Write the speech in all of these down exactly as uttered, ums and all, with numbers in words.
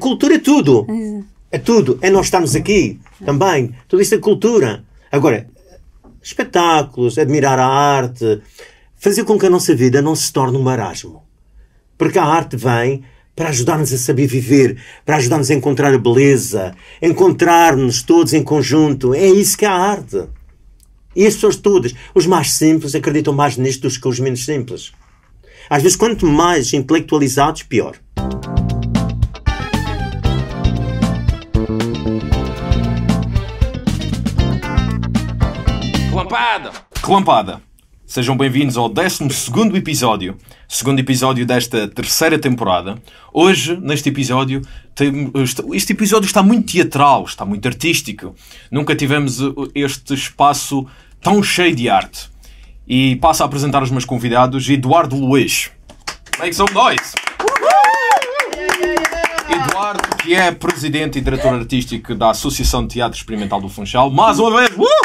cultura é tudo. É tudo. É nós estarmos aqui também. Tudo isso é cultura. Agora, espetáculos, admirar a arte, fazer com que a nossa vida não se torne um marasmo. Porque a arte vem para ajudar-nos a saber viver, para ajudar-nos a encontrar a beleza, encontrar-nos todos em conjunto. É isso que é a arte. E as pessoas todas, os mais simples, acreditam mais nisto do que os menos simples. Às vezes, quanto mais intelectualizados, pior. Relampada! Relampada! Sejam bem-vindos ao décimo segundo episódio. Segundo episódio desta terceira temporada. Hoje, neste episódio, tem, este episódio está muito teatral, está muito artístico. Nunca tivemos este espaço tão cheio de arte. E passo a apresentar os meus convidados. Eduardo Luiz. Make some noise! Eduardo, que é presidente e diretor artístico da Associação de Teatro Experimental do Funchal. Mais uma vez! Uh!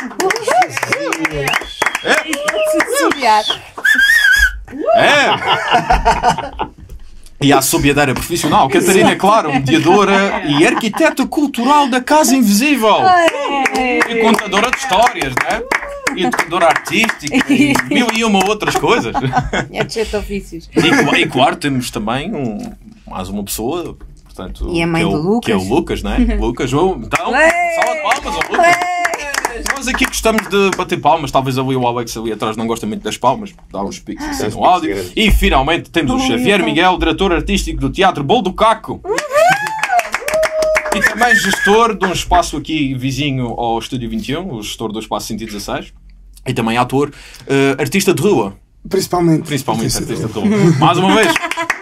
É! É! E a assobiadeira profissional, Catarina Claro, mediadora e arquiteta cultural da Casa Invisível. E contadora de histórias, né? E educadora artística e mil e uma outras coisas. É de sete ofícios. E, e claro, temos também um, mais uma pessoa, portanto, e a mãe que, é do o, Lucas. que é o Lucas, né? Lucas, oh, então, salva de palmas ao Lucas. Nós aqui gostamos de bater palmas, talvez ali o Alex ali atrás não gosta muito das palmas, dá uns piques assim no áudio. E finalmente temos o Xavier Miguel, diretor artístico do Teatro Bolo do Caco. E também gestor de um espaço aqui vizinho ao Estúdio vinte e um, o gestor do Espaço cento e dezasseis. E também ator, uh, artista de rua. Principalmente. Principalmente artista de rua. Mais uma vez.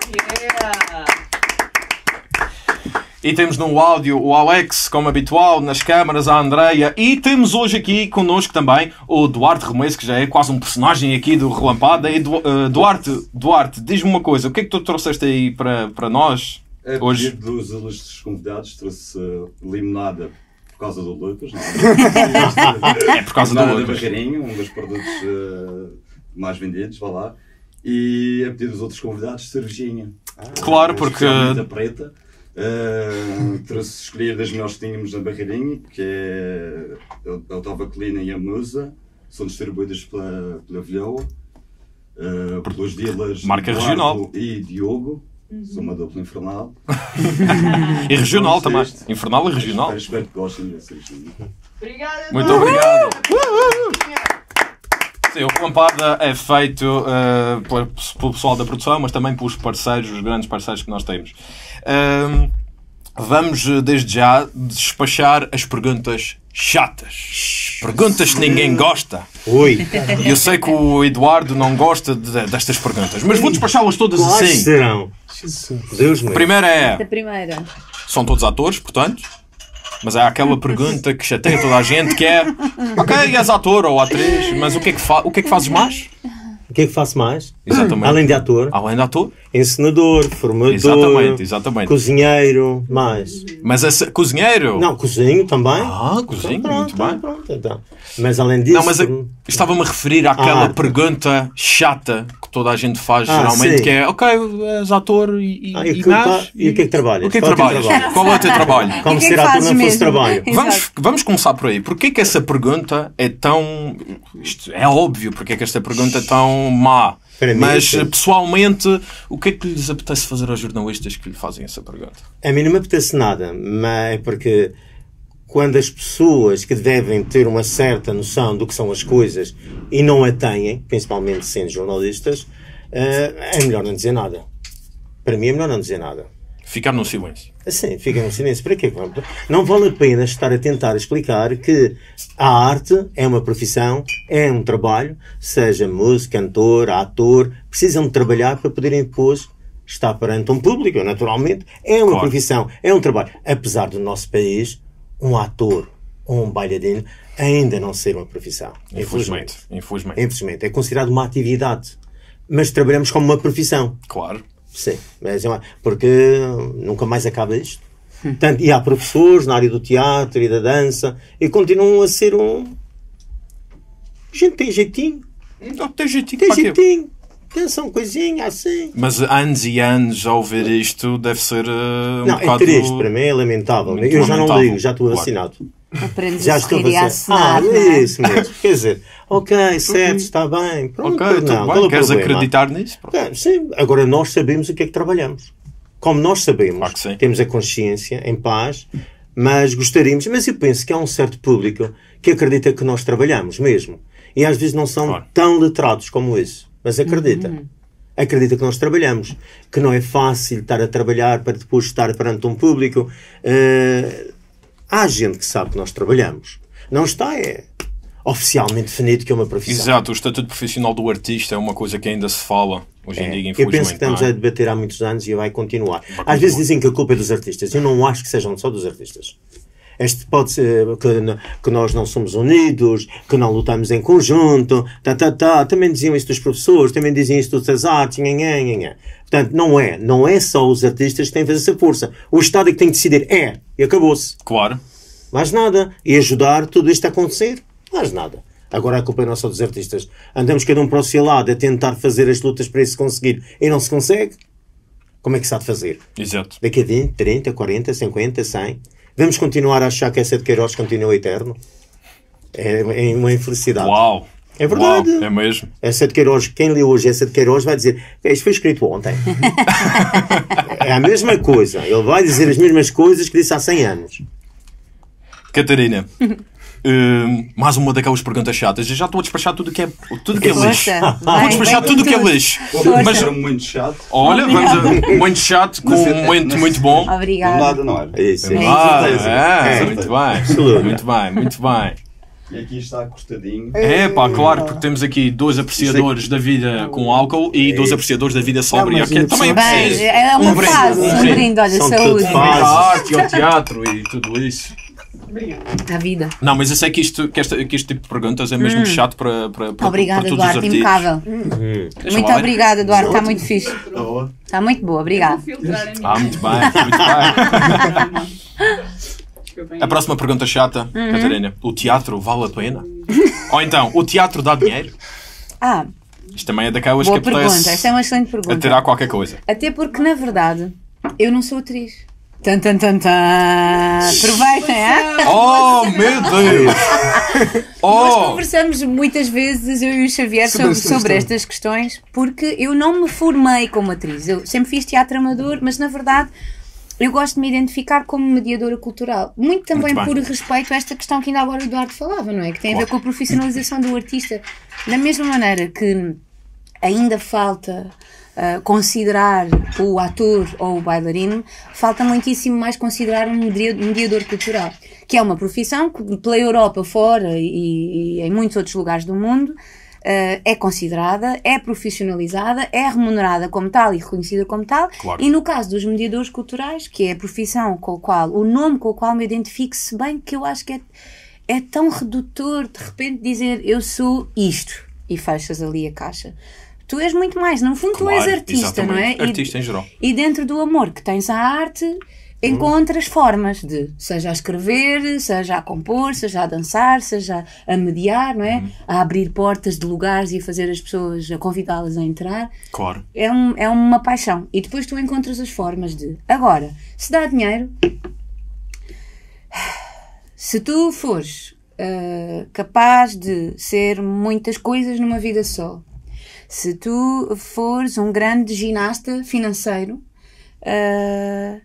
E temos no áudio o Alex, como habitual, nas câmaras a Andreia. E temos hoje aqui connosco também o Duarte Remesso, que já é quase um personagem aqui do Relampada. E du uh, Duarte, Duarte, diz-me uma coisa. O que é que tu trouxeste aí para, para nós é, hoje? Dos ilustres convidados trouxe uh, limonada por causa do Lucas. Não é? É por causa do Lucas. Barreirinho, um dos produtos uh, mais vendidos, vá lá. E a pedido dos outros convidados, cervejinha. Claro, porque... Muita preta. Uh, trouxe escolher das melhores que tínhamos na Barreirinha, que é a Otavaclina e a Musa, são distribuídas pela, pela Vilhoa, uh, pelos dealers marca Eduardo regional e Diogo, uhum. São uma dupla infernal. E regional também, infernal e regional. Espero, espero que gostem dessa. Obrigada, muito obrigado. Sim, o Relampada é feito uh, pelo pessoal da produção, mas também pelos parceiros, os grandes parceiros que nós temos. Uh, vamos desde já despachar as perguntas chatas. Perguntas que ninguém gosta. Oi. Eu sei que o Eduardo não gosta de, destas perguntas, mas vou despachá-las todas Quais assim. serão? Deus me. Primeira é... A primeira. São todos atores, portanto. Mas é aquela pergunta que chateia toda a gente, que é... Ok, és ator ou atriz, mas o que é que, fa o que, é que fazes mais? O que é que faço mais? Exatamente. Além de ator? Além de ator? Encenador, formador, exatamente, exatamente. Cozinheiro, mais. Mas esse cozinheiro? Não, cozinho também. Ah, cozinho, pronto, muito bem. Pronto, então. Mas além disso... Não, mas eu estava-me a referir àquela ah, pergunta chata que toda a gente faz, ah, geralmente, sim. Que é, ok, és ator e, ah, e, e, que, mais, e, e o que é que trabalhas? O que é que trabalhas? Trabalho? Qual é o teu trabalho? Como ser ator não fosse trabalho. Vamos, vamos começar por aí. Porquê que essa pergunta é tão... Isto é óbvio porque é que esta pergunta é tão má. Mas, mim, pessoalmente, o que é que lhes apetece fazer aos jornalistas que lhe fazem essa pergunta? A mim não me apetece nada, mas é porque quando as pessoas que devem ter uma certa noção do que são as coisas e não a têm, principalmente sendo jornalistas, é melhor não dizer nada. Para mim é melhor não dizer nada. Ficar no silêncio. Sim, fica no silêncio. Para quê? Não vale a pena estar a tentar explicar que a arte é uma profissão, é um trabalho, seja músico, cantor, ator, precisam de trabalhar para poderem depois estar perante um público, naturalmente. É uma claro. profissão, é um trabalho. Apesar do nosso país, um ator ou um bailarino ainda não ser uma profissão. Infelizmente. Infelizmente. Infelizmente. É considerado uma atividade. Mas trabalhamos como uma profissão. Claro. Sim, mas é uma, porque nunca mais acaba isto. Tanto, e há professores na área do teatro e da dança e continuam a ser um... A gente tem jeitinho. Não, tem jeitinho. Tem jeitinho. Dançam coisinha assim. Mas anos e anos a ouvir isto deve ser uh, um Não, bocado... é triste, para mim é lamentável. Muito Eu já não lamentável. ligo, já estou Claro. vacinado. Aprendes Já a estou sorrir e a vacinado. acenar, Ah, não é? isso mesmo. Quer dizer, ok, certo, está bem. Pronto, Ok, não, tudo qual é bem. o Queres problema? acreditar nisso? Pronto. É, sim, agora nós sabemos o que é que trabalhamos. Como nós sabemos, Claro que sim. temos a consciência em paz, mas gostaríamos, mas eu penso que há um certo público que acredita que nós trabalhamos mesmo. E às vezes não são Claro. tão letrados como isso, mas acredita. Acredita que nós trabalhamos, que não é fácil estar a trabalhar para depois estar perante um público. Uh, há gente que sabe que nós trabalhamos. Não está é oficialmente definido que é uma profissão. Exato, o estatuto profissional do artista é uma coisa que ainda se fala hoje em É, dia, eu infelizmente. penso que estamos não é? a debater há muitos anos e vai continuar. Vai Às continuar. vezes dizem que a culpa é dos artistas. Eu não acho que sejam só dos artistas. Este pode ser que, n- que nós não somos unidos, que não lutamos em conjunto, tá, tá, tá. Também diziam isso dos professores, também diziam isso das artes, nha, nha, nha, nha. Portanto, não é. Não é só os artistas que têm que fazer essa força. O Estado é que tem que decidir. É. E acabou-se. Claro. Mais nada. E ajudar tudo isto a acontecer. Mais nada. Agora a culpa não é só dos artistas. Andamos cada um para o seu lado a tentar fazer as lutas para isso conseguir e não se consegue. Como é que se há de fazer? Exato. Daqui a vinte, trinta, quarenta, cinquenta, cem? Vamos continuar a achar que essa de Queiroz continua eterno? É, é uma infelicidade. Uau. É verdade. Uau, é mesmo. Essa de Queiroz, quem lê hoje essa de Queiroz vai dizer isto foi escrito ontem. É a mesma coisa. Ele vai dizer as mesmas coisas que disse há cem anos. Catarina, hum, mais uma daquelas perguntas chatas. Eu já estou a despachar tudo que é, tudo que é Força, lixo. vai, Vou despachar vem com tudo que é tudo. lixo. Mas Mas, era muito chato. olha, vamos a, muito chato com Mas é- um momento mas- muito bom. Não Obrigada. nada, não era. É isso. É Ah, certeza. é, É. muito bem. Absoluta. Muito bem, muito bem. E aqui está cortadinho. É pá, claro, porque temos aqui dois apreciadores da vida com álcool e dois apreciadores da vida sóbria, mas que é também é Bem, preciso. é uma Um brinde, fase, um um brinde. brinde, olha, São saúde. tudo Ir fases. à arte e ao teatro e tudo isso. À vida. Não, mas eu sei que, isto, que, esta, que este tipo de perguntas é mesmo chato para, para, para, Obrigada, para todos os Eduardo, artigos. impecável. Deixa Muito lá ver. obrigada, Eduardo, está muito fixe. Oh, Está muito boa, obrigada. Filtrar a minha. Ah, muito bem, muito bem. Desculpem. A próxima pergunta chata, Uhum. Catarina. O teatro vale a pena? Ou então, o teatro dá dinheiro? Ah, Isto também é daquelas boa que pergunta, apetece essa é uma excelente pergunta. atirar qualquer coisa. Até porque, na verdade, eu não sou atriz. Tan, tan, tan, tan. Aproveitem, é? Oh, meu Deus! Nós Oh! conversamos muitas vezes, eu e o Xavier, Sobre sobre, essa sobre questão. estas questões, porque eu não me formei como atriz. Eu sempre fiz teatro amador, mas na verdade eu gosto de me identificar como mediadora cultural. Muito também Muito bem. por respeito a esta questão que ainda agora o Eduardo falava, não é? Que tem a ver Claro. com a profissionalização do artista. Da mesma maneira que ainda falta uh, considerar o ator ou o bailarino, falta muitíssimo mais considerar um media- mediador cultural, que é uma profissão que pela Europa fora e, e em muitos outros lugares do mundo uh, é considerada, é profissionalizada, é remunerada como tal e reconhecida como tal. Claro. E no caso dos mediadores culturais, que é a profissão com a qual, o nome com o qual me identifico, se bem que eu acho que é, é tão redutor de repente dizer eu sou isto e fechas ali a caixa. Tu és muito mais, no fundo tu és Claro, artista, não é? exatamente. Artista em geral. E dentro do amor que tens à arte, encontras formas de, seja a escrever, seja a compor, seja a dançar, seja a mediar, não é? A abrir portas de lugares e a fazer as pessoas, a convidá-las a entrar. Claro. É, um, é uma paixão. E depois tu encontras as formas de. Agora, se dá dinheiro, se tu fores ah, capaz de ser muitas coisas numa vida só, se tu fores um grande ginasta financeiro, ah,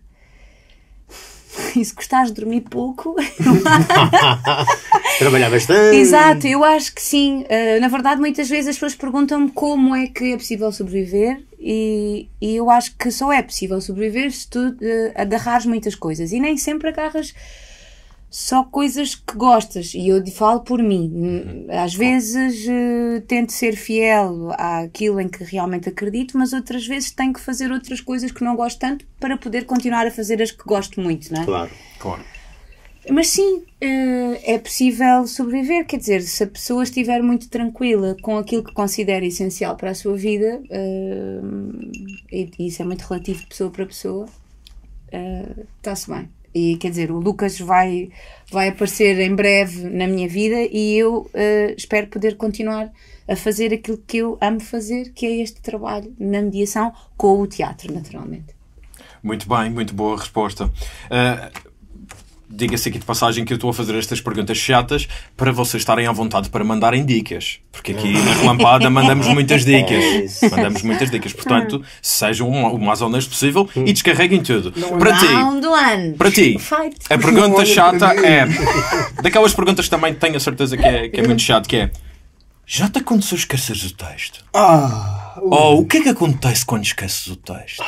e se gostares de dormir pouco, Trabalhar bastante. exato, eu acho que sim. Uh, na verdade, muitas vezes as pessoas perguntam-me como é que é possível sobreviver e, e eu acho que só é possível sobreviver se tu uh, agarrares muitas coisas e nem sempre agarras só coisas que gostas. E eu falo por mim. Às vezes uh, tento ser fiel àquilo em que realmente acredito, mas outras vezes tenho que fazer outras coisas que não gosto tanto para poder continuar a fazer as que gosto muito, não é? Claro. Claro. Mas sim, eh, é possível sobreviver, quer dizer, se a pessoa estiver muito tranquila com aquilo que considera essencial para a sua vida, eh, e isso é muito relativo de pessoa para pessoa, eh, está-se bem. E quer dizer, o Lucas vai, vai aparecer em breve na minha vida e eu uh, espero poder continuar a fazer aquilo que eu amo fazer, que é este trabalho na mediação com o teatro, naturalmente. Muito bem, muito boa resposta. Uh, Diga-se aqui de passagem que eu estou a fazer estas perguntas chatas para vocês estarem à vontade para mandarem dicas. Porque aqui na Relampada mandamos muitas dicas. Mandamos muitas dicas. Portanto, sejam o mais honesto possível e descarreguem tudo. Para ti, para ti, a pergunta chata é... Daquelas perguntas que também tenho a certeza que é, que é muito chato, que é... Já te aconteceu esqueceres o texto? Ah, uh. Ou o que é que acontece quando esqueces o texto?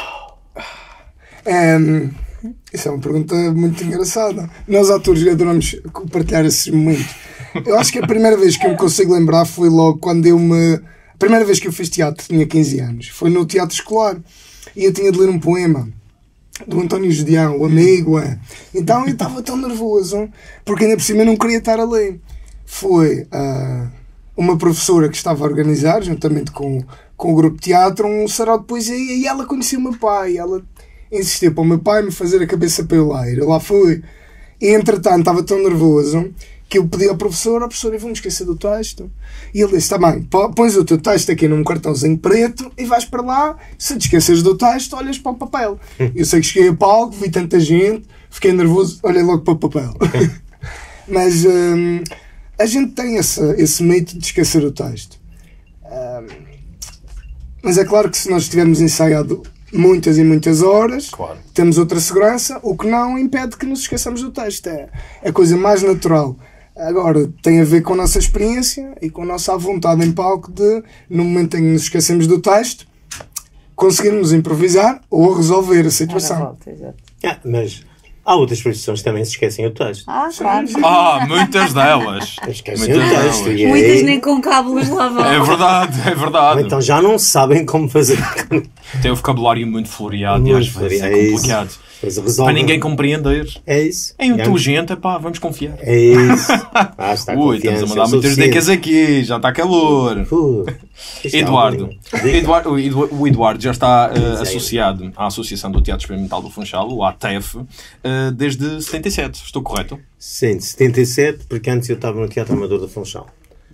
Um, isso é uma pergunta muito engraçada. Nós, atores, adoramos partilhar esses momentos. Eu acho que a primeira vez que eu me consigo lembrar foi logo quando eu me... A primeira vez que eu fiz teatro, tinha quinze anos. Foi no teatro escolar. E eu tinha de ler um poema do António Judeão, o amigo. É. Então eu estava tão nervoso, porque ainda por cima eu não queria estar a ler. Foi uh, uma professora que estava a organizar, juntamente com, com o grupo de teatro, um sarau de poesia, e ela conhecia o meu pai. Ela insistiu para o meu pai me fazer a cabeça para eu ler. Eu lá fui. E entretanto estava tão nervoso que eu pedi ao professor: ó professor, eu vou-me esquecer do texto. E ele disse: está bem, pões o teu texto aqui num cartãozinho preto e vais para lá. Se te esqueces do texto, olhas para o papel. Eu sei que cheguei a palco, vi tanta gente, fiquei nervoso, olhei logo para o papel. Mas hum, a gente tem esse, esse mito de esquecer o texto. Hum, mas é claro que se nós tivermos ensaiado muitas e muitas horas, claro, temos outra segurança, o que não impede que nos esqueçamos do texto. É a coisa mais natural. Agora, tem a ver com a nossa experiência e com a nossa vontade em palco de, no momento em que nos esquecemos do texto, conseguirmos improvisar ou resolver a situação. Volta, exato. Ah, mas há outras profissões que também se esquecem o texto. Ah, claro. Ah, muitas delas. Esquecem Muitas o texto. delas. E Muitas aí, nem com cábulas lá vão. É verdade, é verdade. então já não sabem como fazer. Tem o vocabulário muito floreado e Muito às vezes floreado, é é complicado. Pois resolve. Para ninguém compreender. É isso. É inteligente, pá, vamos confiar. É isso. Ah, está Ui, estamos a mandar muitas suficiente. dicas aqui, já está calor. Uh, isto é Eduardo. um bocadinho. Eduardo, o Edu- o Eduardo já está uh, Diz aí. associado à Associação do Teatro Experimental do Funchal, o A T E F, uh, desde setenta e sete. Estou correto? Sim, de setenta e sete, porque antes eu estava no Teatro Amador do Funchal.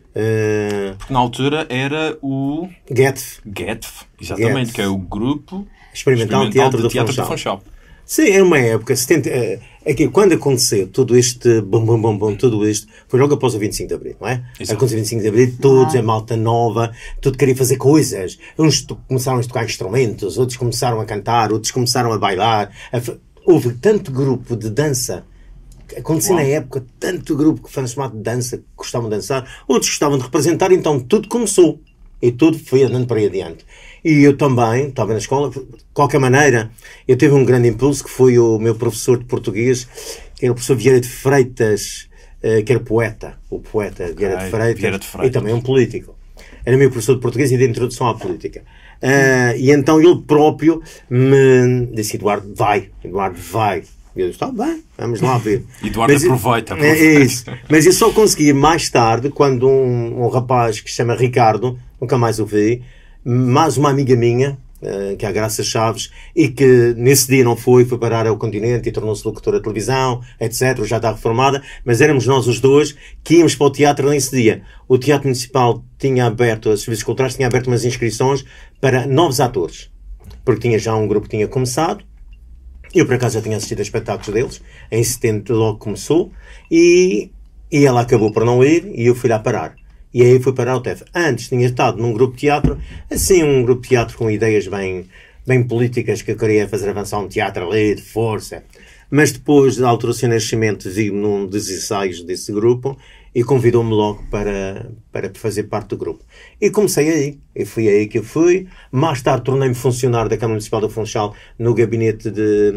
Uh, Porque na altura era o G E T F, G E T F, exatamente, G E T F. que é o Grupo Experimental, Experimental Teatro, de do Teatro Funchal. do Funchal. Sim, era uma época, setenta, é, é que quando aconteceu tudo este bom, bom, bom, bom, tudo isto, foi logo após o vinte e cinco de Abril, não é? Exato. Aconteceu o vinte e cinco de Abril, todos, a malta nova, tudo queria fazer coisas. Uns to- começaram a tocar instrumentos, outros começaram a cantar, outros começaram a bailar. A fa- Houve tanto grupo de dança, aconteceu Uau. na época, tanto grupo que foi chamado de dança, que gostavam de dançar, outros gostavam de representar, então tudo começou. E tudo foi andando para aí adiante. E eu também, estava na escola, de qualquer maneira, eu tive um grande impulso, que foi o meu professor de português, que era o professor Vieira de Freitas, eh, que era poeta, o poeta Vieira, de Freitas, Vieira de Freitas. e também um político. Era meu professor de português e de introdução à política. Ah, e então ele próprio me disse: Eduardo, vai, Eduardo, vai. E eu disse: está bem, vamos lá ver. Eduardo, Mas eu- aproveita, É, aproveita. é isso. Mas eu só consegui mais tarde, quando um, um rapaz que se chama Ricardo, nunca mais o vi, mais uma amiga minha, eh, que é a Graça Chaves, e que nesse dia não foi, foi parar ao Continente e tornou-se locutora de televisão, etcétera. Já está reformada, mas éramos nós os dois que íamos para o teatro nesse dia. O Teatro Municipal tinha aberto, os serviços culturais tinha aberto umas inscrições para novos atores, porque tinha já um grupo que tinha começado. Eu, por acaso, já tinha assistido a espetáculos deles. Em setembro logo começou. E, e ela acabou por não ir e eu fui lá parar. E aí fui parar ao T E F. Antes tinha estado num grupo de teatro, assim, um grupo de teatro com ideias bem, bem políticas, que eu queria fazer avançar um teatro ali, de força. Mas depois da altura do seu nascimento, vi-me num dos ensaios desse grupo e convidou-me logo para, para fazer parte do grupo. E comecei aí. E fui aí que eu fui. Mais tarde tornei-me funcionário da Câmara Municipal do Funchal no gabinete de,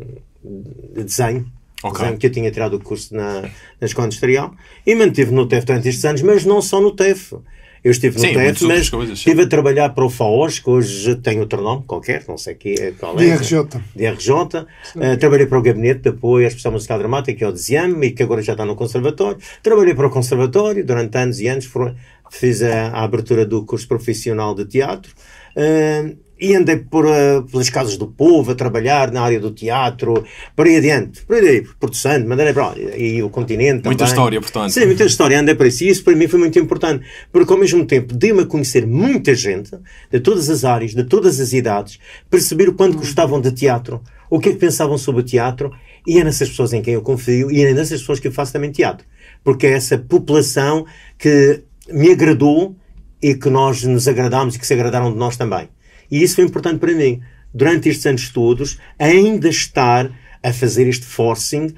de desenho. Ok. Desenho, que eu tinha tirado o curso na, na Escola Industrial. E mantive no T E F durante estes anos, mas não só no T E F. Eu estive no Sim, T E muitas F, mas outras coisas, sim. estive a trabalhar para o FAOS, que hoje tem outro nome qualquer, não sei que, qual é. D R J. D R J. Uh, trabalhei para o Gabinete de Apoio à Expressão Musical Dramática, que é o D Z I A M, e que agora já está no Conservatório. Trabalhei para o Conservatório durante anos e anos, for- fiz a, a abertura do curso profissional de teatro. Uh, e andei por, uh, pelas casas do povo, a trabalhar na área do teatro, por aí adiante, por aí, Porto Santo, Madeira, e o continente Muita também. história, portanto. Sim, muita história, andei por isso, e isso para mim foi muito importante, porque ao mesmo tempo dei-me a conhecer muita gente, de todas as áreas, de todas as idades, perceber o quanto gostavam de teatro, o que é que pensavam sobre o teatro, e é nessas pessoas em quem eu confio, e é nessas pessoas que eu faço também teatro, porque é essa população que me agradou, e que nós nos agradámos e que se agradaram de nós também. E isso foi importante para mim. Durante estes anos todos, ainda estar a fazer este forcing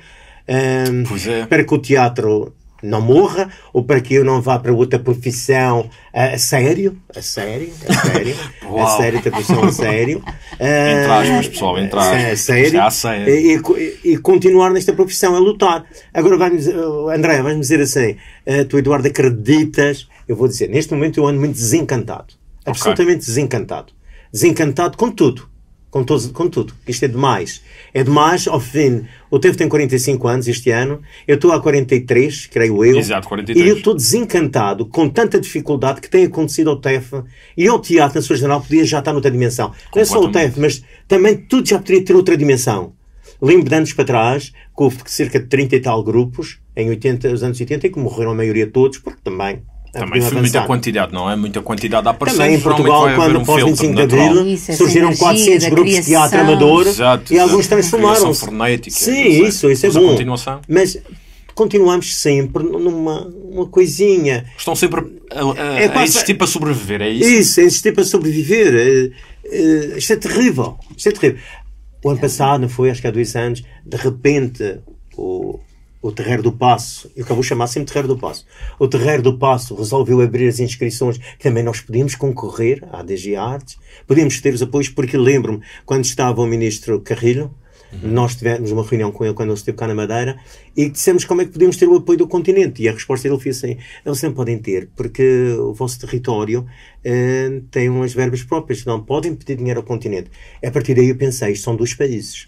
um, é. para que o teatro não morra, ou para que eu não vá para outra profissão a, a sério, a sério, a sério, a sério, outra profissão a sério. Entre aspas, pessoal, entre aspas. A sério. A sério. E, e, e continuar nesta profissão, a lutar. Agora, vai-me, André, vais-me dizer assim, uh, tu, Eduardo, acreditas? Eu vou dizer, neste momento eu ando muito desencantado. Absolutamente okay. desencantado. Desencantado com tudo. Com, todos, com tudo. Isto é demais. É demais, ao fim. O Tevo tem quarenta e cinco anos este ano. Eu estou há quarenta e três, creio eu. Exato, quarenta e três. E eu estou desencantado com tanta dificuldade que tem acontecido ao T E F e ao teatro, na sua geral, podia já estar noutra dimensão. Não é só o T E F, mas também tudo já poderia ter outra dimensão. Lembro de anos para trás, que houve cerca de trinta e tal grupos, em oitenta, os anos oitenta, e que morreram a maioria todos, porque também... Também foi muita quantidade, não é? Muita quantidade a aparecer. Também em Portugal, quando pós vinte e cinco de Abril, surgiram quatrocentos grupos de teatro amador e alguns transformaram-se. Sim, isso, isso é bom. Mas continuamos sempre numa uma coisinha. Estão sempre a, a, é a existir para sobreviver, é isso? Isso, a existir para sobreviver. Uh, uh, isto é terrível. Isto é terrível. O ano passado, não foi? Acho que há dois anos, de repente, o... o Terreiro do Paço, eu acabo de chamar sempre Terreiro do Paço, o Terreiro do Paço resolveu abrir as inscrições, que também nós podíamos concorrer à D G Artes, podíamos ter os apoios, porque lembro-me, quando estava o Ministro Carrilho, uhum. nós tivemos uma reunião com ele quando ele esteve cá na Madeira, e dissemos como é que podíamos ter o apoio do continente, e a resposta dele foi assim, eles não podem ter, porque o vosso território uh, tem umas verbas próprias, não podem pedir dinheiro ao continente. A partir daí eu pensei, isto são dois países.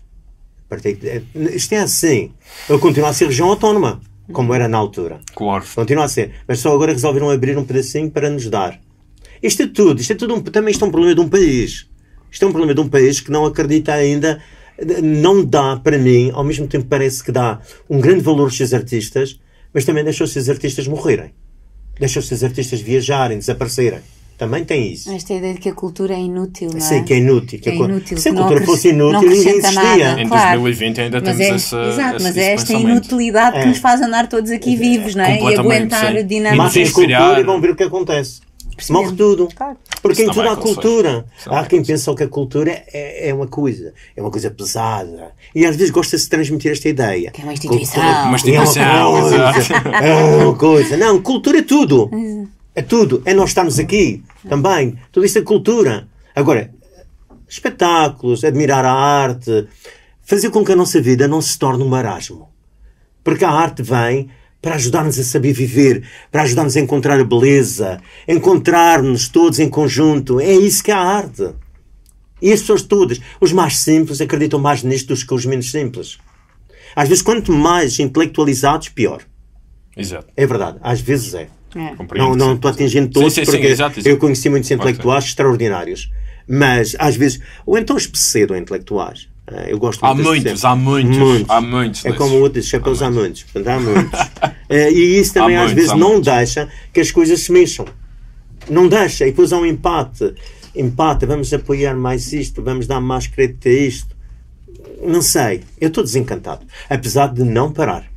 Isto é assim. Ele continua a ser região autónoma, como era na altura. Claro. Continua a ser. Mas só agora resolveram abrir um pedacinho para nos dar. Isto é tudo. Isto é tudo um, também isto é um problema de um país. Isto é um problema de um país que não acredita ainda, não dá para mim, ao mesmo tempo parece que dá um grande valor aos seus artistas, mas também deixa os seus artistas morrerem. Deixa os seus artistas viajarem, desaparecerem. Também tem isso. Esta ideia de que a cultura é inútil, não é? Sim, que é inútil. Que é inútil. Se a cultura fosse inútil, ninguém existia. Nada, em claro. dois mil e vinte ainda mas temos é, essa exato, esse, mas esse é esta pensamento. inutilidade é. que nos faz andar todos aqui vivos, não é? E aguentar sim. dinâmicas. Matem a cultura e vão ver o que acontece. Morre tudo. Claro. Porque em tudo há cultura. Há quem pensa que a cultura é, é uma coisa, é uma coisa pesada. E às vezes gosta-se de transmitir esta ideia. Que é uma instituição. Cultura, uma instituição, é uma coisa, é uma coisa. Não, cultura é tudo. É tudo. É nós estarmos aqui também. Tudo isso é cultura. Agora, espetáculos, admirar a arte, fazer com que a nossa vida não se torne um marasmo. Porque a arte vem para ajudar-nos a saber viver, para ajudar-nos a encontrar a beleza, encontrar-nos todos em conjunto. É isso que é a arte. E as pessoas todas, os mais simples, acreditam mais nisto do que os menos simples. Às vezes, quanto mais intelectualizados, pior. Exato. É verdade, às vezes é. É. Não, não estou atingindo todos, sim, sim, porque sim, exato, exato. eu conheci muitos intelectuais extraordinários. Mas, às vezes, ou então os pseudo-intelectuais. Eu gosto há muito muitos, há muitos, muitos. Há muitos. É como outros chapéus, há muitos. Portanto, há muitos. E isso também, Há às muitos, vezes, há não muitos. deixa que as coisas se mexam. Não deixa. E depois há um empate. Empate, vamos apoiar mais isto, vamos dar mais crédito a isto. Não sei. Eu estou desencantado. Apesar de não parar.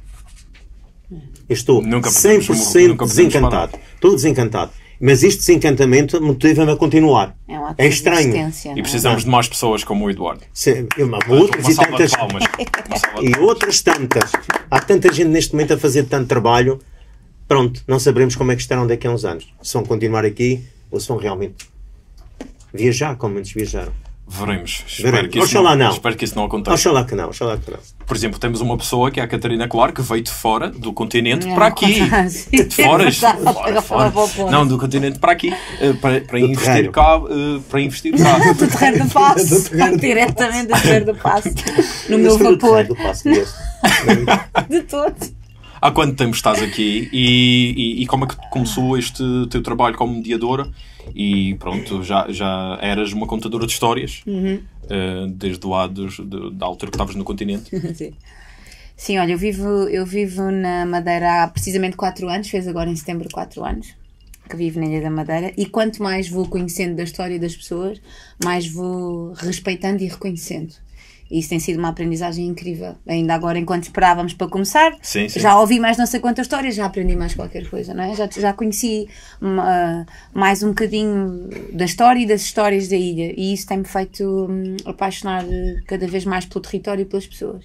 Eu estou Nunca cem por cento nunca podemos desencantado. parar. Estou desencantado. Mas este desencantamento motiva-me a continuar. É, um ato É de estranho. resistência, não E é? precisamos de mais pessoas como o Eduardo. Se- eu- Uma Outras e salva de tantas. palmas. Uma salva de E outras tantas. Há tanta gente neste momento a fazer tanto trabalho. Pronto, não saberemos como é que estarão daqui a uns anos. Se vão continuar aqui ou se vão realmente viajar como muitos viajaram. Veremos. Espero Veremos. que, isso Oxalá não, não. espero que isso não aconteça. Oxalá que não, oxalá que não. Por exemplo, temos uma pessoa que é a Catarina Claro, que veio de fora do continente É, para aqui. sim. De fora, Exato. fora, fora. Para o ponto. Não, do continente para aqui, eh, para, para Do investir terreiro. cá, eh, para investir cá. Do Terreiro do Paço. Diretamente do Terreiro do Paço. No meu Mas foi do vapor. terreiro do Paço mesmo. De todo. há quanto tempo estás aqui e, e, e como é que começou este teu trabalho como mediadora? E pronto, já, já eras uma contadora de histórias, Uhum. uh, desde lá dos, de, da altura que estavas no continente. Sim. Sim, olha, eu vivo, eu vivo na Madeira há precisamente quatro anos, fez agora em setembro quatro anos que vivo na Ilha da Madeira, e quanto mais vou conhecendo da história das pessoas, mais vou respeitando e reconhecendo. E isso tem sido uma aprendizagem incrível. Ainda agora, enquanto esperávamos para começar, Sim, sim. já ouvi mais não sei quantas histórias, já aprendi mais qualquer coisa, não é? Já, já conheci uh, mais um bocadinho da história e das histórias da ilha, e isso tem-me feito um, apaixonar cada vez mais pelo território e pelas pessoas.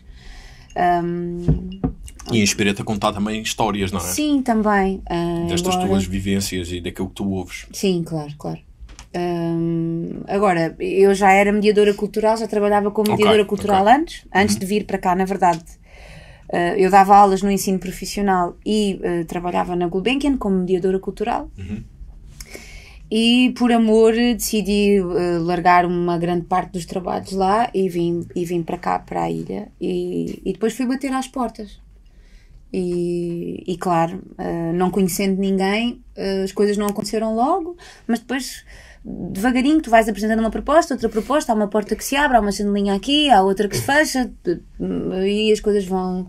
Um, E inspira-te a contar também histórias, não é? sim, também. Uh, Destas embora... tuas vivências e daquilo que tu ouves. Sim, claro, claro. Um, agora, eu já era mediadora cultural, já trabalhava como mediadora Ok, cultural ok. antes, antes de vir para cá, na verdade. Uh, eu dava aulas no ensino profissional e uh, trabalhava na Gulbenkian como mediadora cultural. Uhum. E por amor decidi uh, largar uma grande parte dos trabalhos lá e vim, e vim para cá, para a ilha. E, e depois fui bater às portas. E, e claro, uh, não conhecendo ninguém, uh, as coisas não aconteceram logo, mas depois, devagarinho, tu vais apresentando uma proposta, outra proposta, há uma porta que se abre, há uma janelinha aqui, há outra que se fecha, e as coisas vão,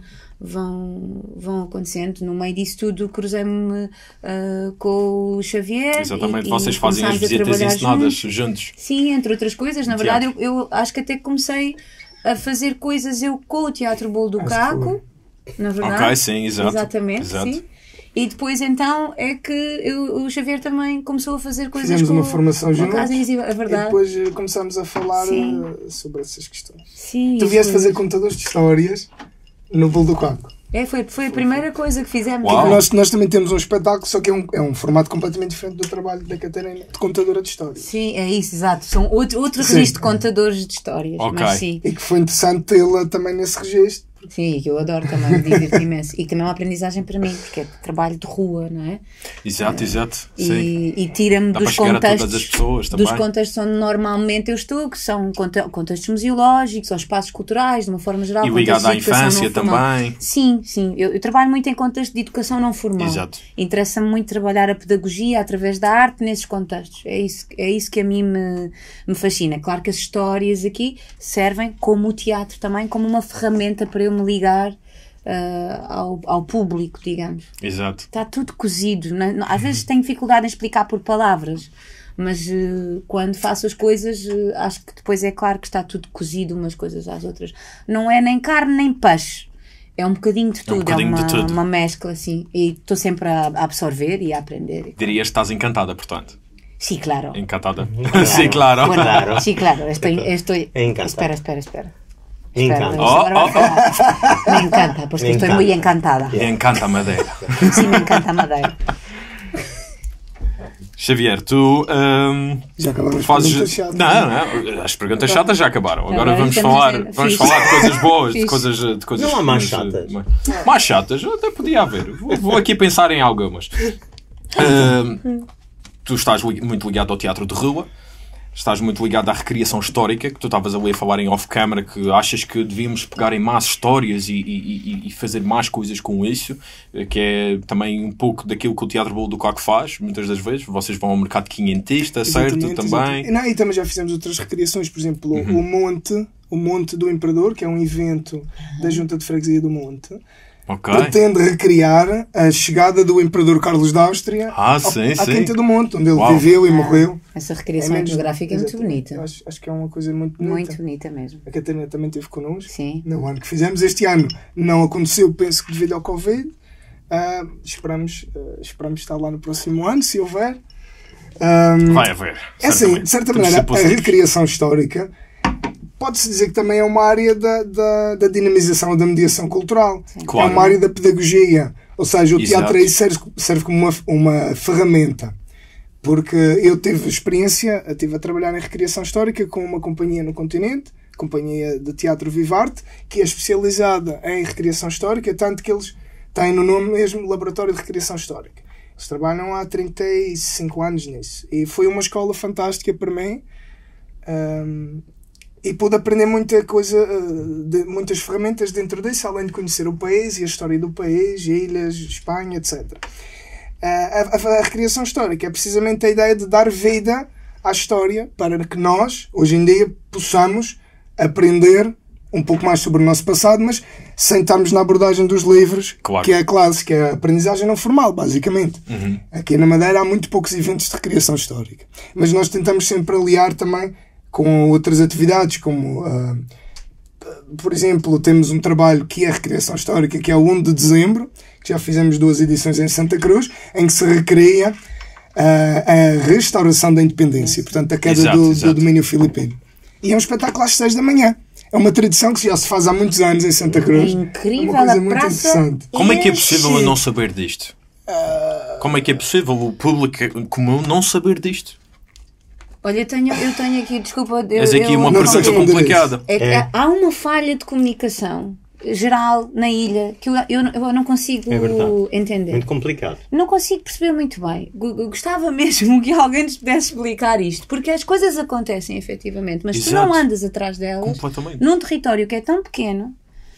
vão, vão acontecendo. No meio disso tudo, cruzei-me uh, com o Xavier. Exatamente, e, vocês e fazem as começámos a visitas trabalhar ensinadas juntos. juntos. Sim, entre outras coisas. Na verdade, eu, Teatro. eu acho que até comecei a fazer coisas eu com o Teatro Bolo do Acho que Caco, na verdade. Ok, sim, exato. Exatamente, Exato. sim. E depois então é que eu, o Xavier também começou a fazer coisas Fizemos com, uma formação com a juntos Casa Invisível, é e verdade. depois eh, começámos a falar Sim. eh, sobre essas questões. Sim, Tu isso vieste foi- fazer contadores de histórias no Bolo do Caco. É, foi, foi a primeira coisa que fizemos. Uau. Nós, nós também temos um espetáculo, só que é um, é um formato completamente diferente do trabalho da Catarina, de contadora de histórias. Sim, é isso, exato. São outro, outro Sim. registro de contadores de histórias. Ok. Mas sim, E que foi interessante tê-la também nesse registro. sim, que eu adoro também, me divirto imenso. E também é uma aprendizagem para mim, porque é trabalho de rua, não é? Exato, exato. Sim. E, e tira-me Dá dos para chegar a todas contextos, as pessoas dos também. contextos onde normalmente eu estou, que são conte- contextos museológicos ou espaços culturais, de uma forma geral. E ligado contextos à de educação infância não formal. também. Sim, sim. Eu, eu trabalho muito em contexto de educação não formal. Exato. Interessa-me muito trabalhar a pedagogia através da arte nesses contextos. É isso, é isso que a mim me, me fascina. Claro que as histórias aqui servem, como o teatro também, como uma ferramenta para eu me ligar Uh, ao, ao público, digamos. Exato. Está tudo cozido. Não é? Às vezes tenho dificuldade em explicar por palavras, mas uh, quando faço as coisas, uh, acho que depois é claro que está tudo cozido umas coisas às outras. Não é nem carne nem peixe. É um bocadinho de É um tudo. É, bocadinho uma, de tudo. uma mescla assim. E estou sempre a, a absorver e a aprender. Dirias que estás encantada, portanto. Sim, claro. Encantada. Sim, claro. Bueno, Claro. sí, claro. Estoy, estoy... Encantado. Espera, espera, espera. Me Espera, encanta. vamos Oh, agora oh, falar. Me encanta, porque Me estoy encanta. muy encantada. Me encanta a Madeira. Sí, me encanta Madeira. Xavier, tu hum, Já acabamos as fazes. perguntas chatas. Não, não, as perguntas chatas já acabaram. Agora Agora vamos estamos falar, a- vamos fixe. falar de coisas boas, de Fixe. coisas, de coisas Não há mais que nos- chatas. mais- Mais chatas, até podia haver. Vou, vou aqui pensar em algumas. Hum, tu estás li- muito ligado ao teatro de rua. Estás muito ligado à recriação histórica, que tu estavas ali a falar em off-camera, que achas que devíamos pegar em más histórias e, e, e- e fazer mais coisas com isso, que é também um pouco daquilo que o Teatro Bolo do Caco faz, muitas das vezes. Vocês vão ao mercado quinhentista, certo? Exatamente, Também. exatamente. Não, e também já fizemos outras recriações, por exemplo, Uhum. o Monte, o Monte do Imperador, que é um evento da Junta de Freguesia do Monte, Ok. pretende recriar a chegada do Imperador Carlos da Áustria Ah, ao- sim, à sim. Quinta do Monte, onde ele Uau. viveu e morreu. Essa recriação menos- etnográfica é muito exatamente. bonita. Eu Acho, acho que é uma coisa muito bonita. Muito bonita mesmo. A Catarina também esteve connosco. Sim. No ano que fizemos. Este ano não aconteceu, penso que devido ao Covid. Ah, esperamos, ah, esperamos estar lá no próximo ano, se houver. Ah, Vai haver. é assim, certamente. de certa Temos de maneira, ser a positivos. recriação histórica pode-se dizer que também é uma área da, da, da dinamização, da mediação cultural. Claro. É uma área da pedagogia. Ou seja, o Exato. teatro aí serve, serve como uma, uma ferramenta. Porque eu tive experiência, eu estive a trabalhar em recriação histórica com uma companhia no continente, companhia de teatro Vivarte, que é especializada em recriação histórica, tanto que eles têm no nome mesmo Laboratório de Recriação Histórica. Eles trabalham há trinta e cinco anos nisso. E foi uma escola fantástica para mim. Ahm, e pude aprender muita coisa, de, muitas ferramentas dentro disso, além de conhecer o país e a história do país, ilhas, Espanha, etcétera. A, a, a recriação histórica é precisamente a ideia de dar vida à história para que nós, hoje em dia, possamos aprender um pouco mais sobre o nosso passado, mas sem estarmos na abordagem dos livros, claro. Que é a classe, que é a aprendizagem não formal, basicamente. Uhum. Aqui na Madeira há muito poucos eventos de recriação histórica. Mas nós tentamos sempre aliar também com outras atividades, como, uh, por exemplo, temos um trabalho que é a recriação histórica, que é o primeiro de dezembro, que já fizemos duas edições em Santa Cruz, em que se recria uh, a restauração da independência, portanto, a queda exato, do, exato. do domínio filipino. E é um espetáculo às seis da manhã. É uma tradição que já se faz há muitos anos em Santa Cruz. É incrível, é uma coisa a muito praça interessante. Como é que é possível eu não saber disto? Como é que é possível o público comum não saber disto? Olha, eu tenho, eu tenho aqui, desculpa... Eu, És aqui eu, uma pergunta complicada. É, é. Há uma falha de comunicação geral na ilha que eu, eu, eu não consigo é entender. Muito complicado. Não consigo perceber muito bem. Gostava mesmo que alguém nos pudesse explicar isto, porque as coisas acontecem efetivamente, mas Exato. Tu não andas atrás delas num território que é tão pequeno,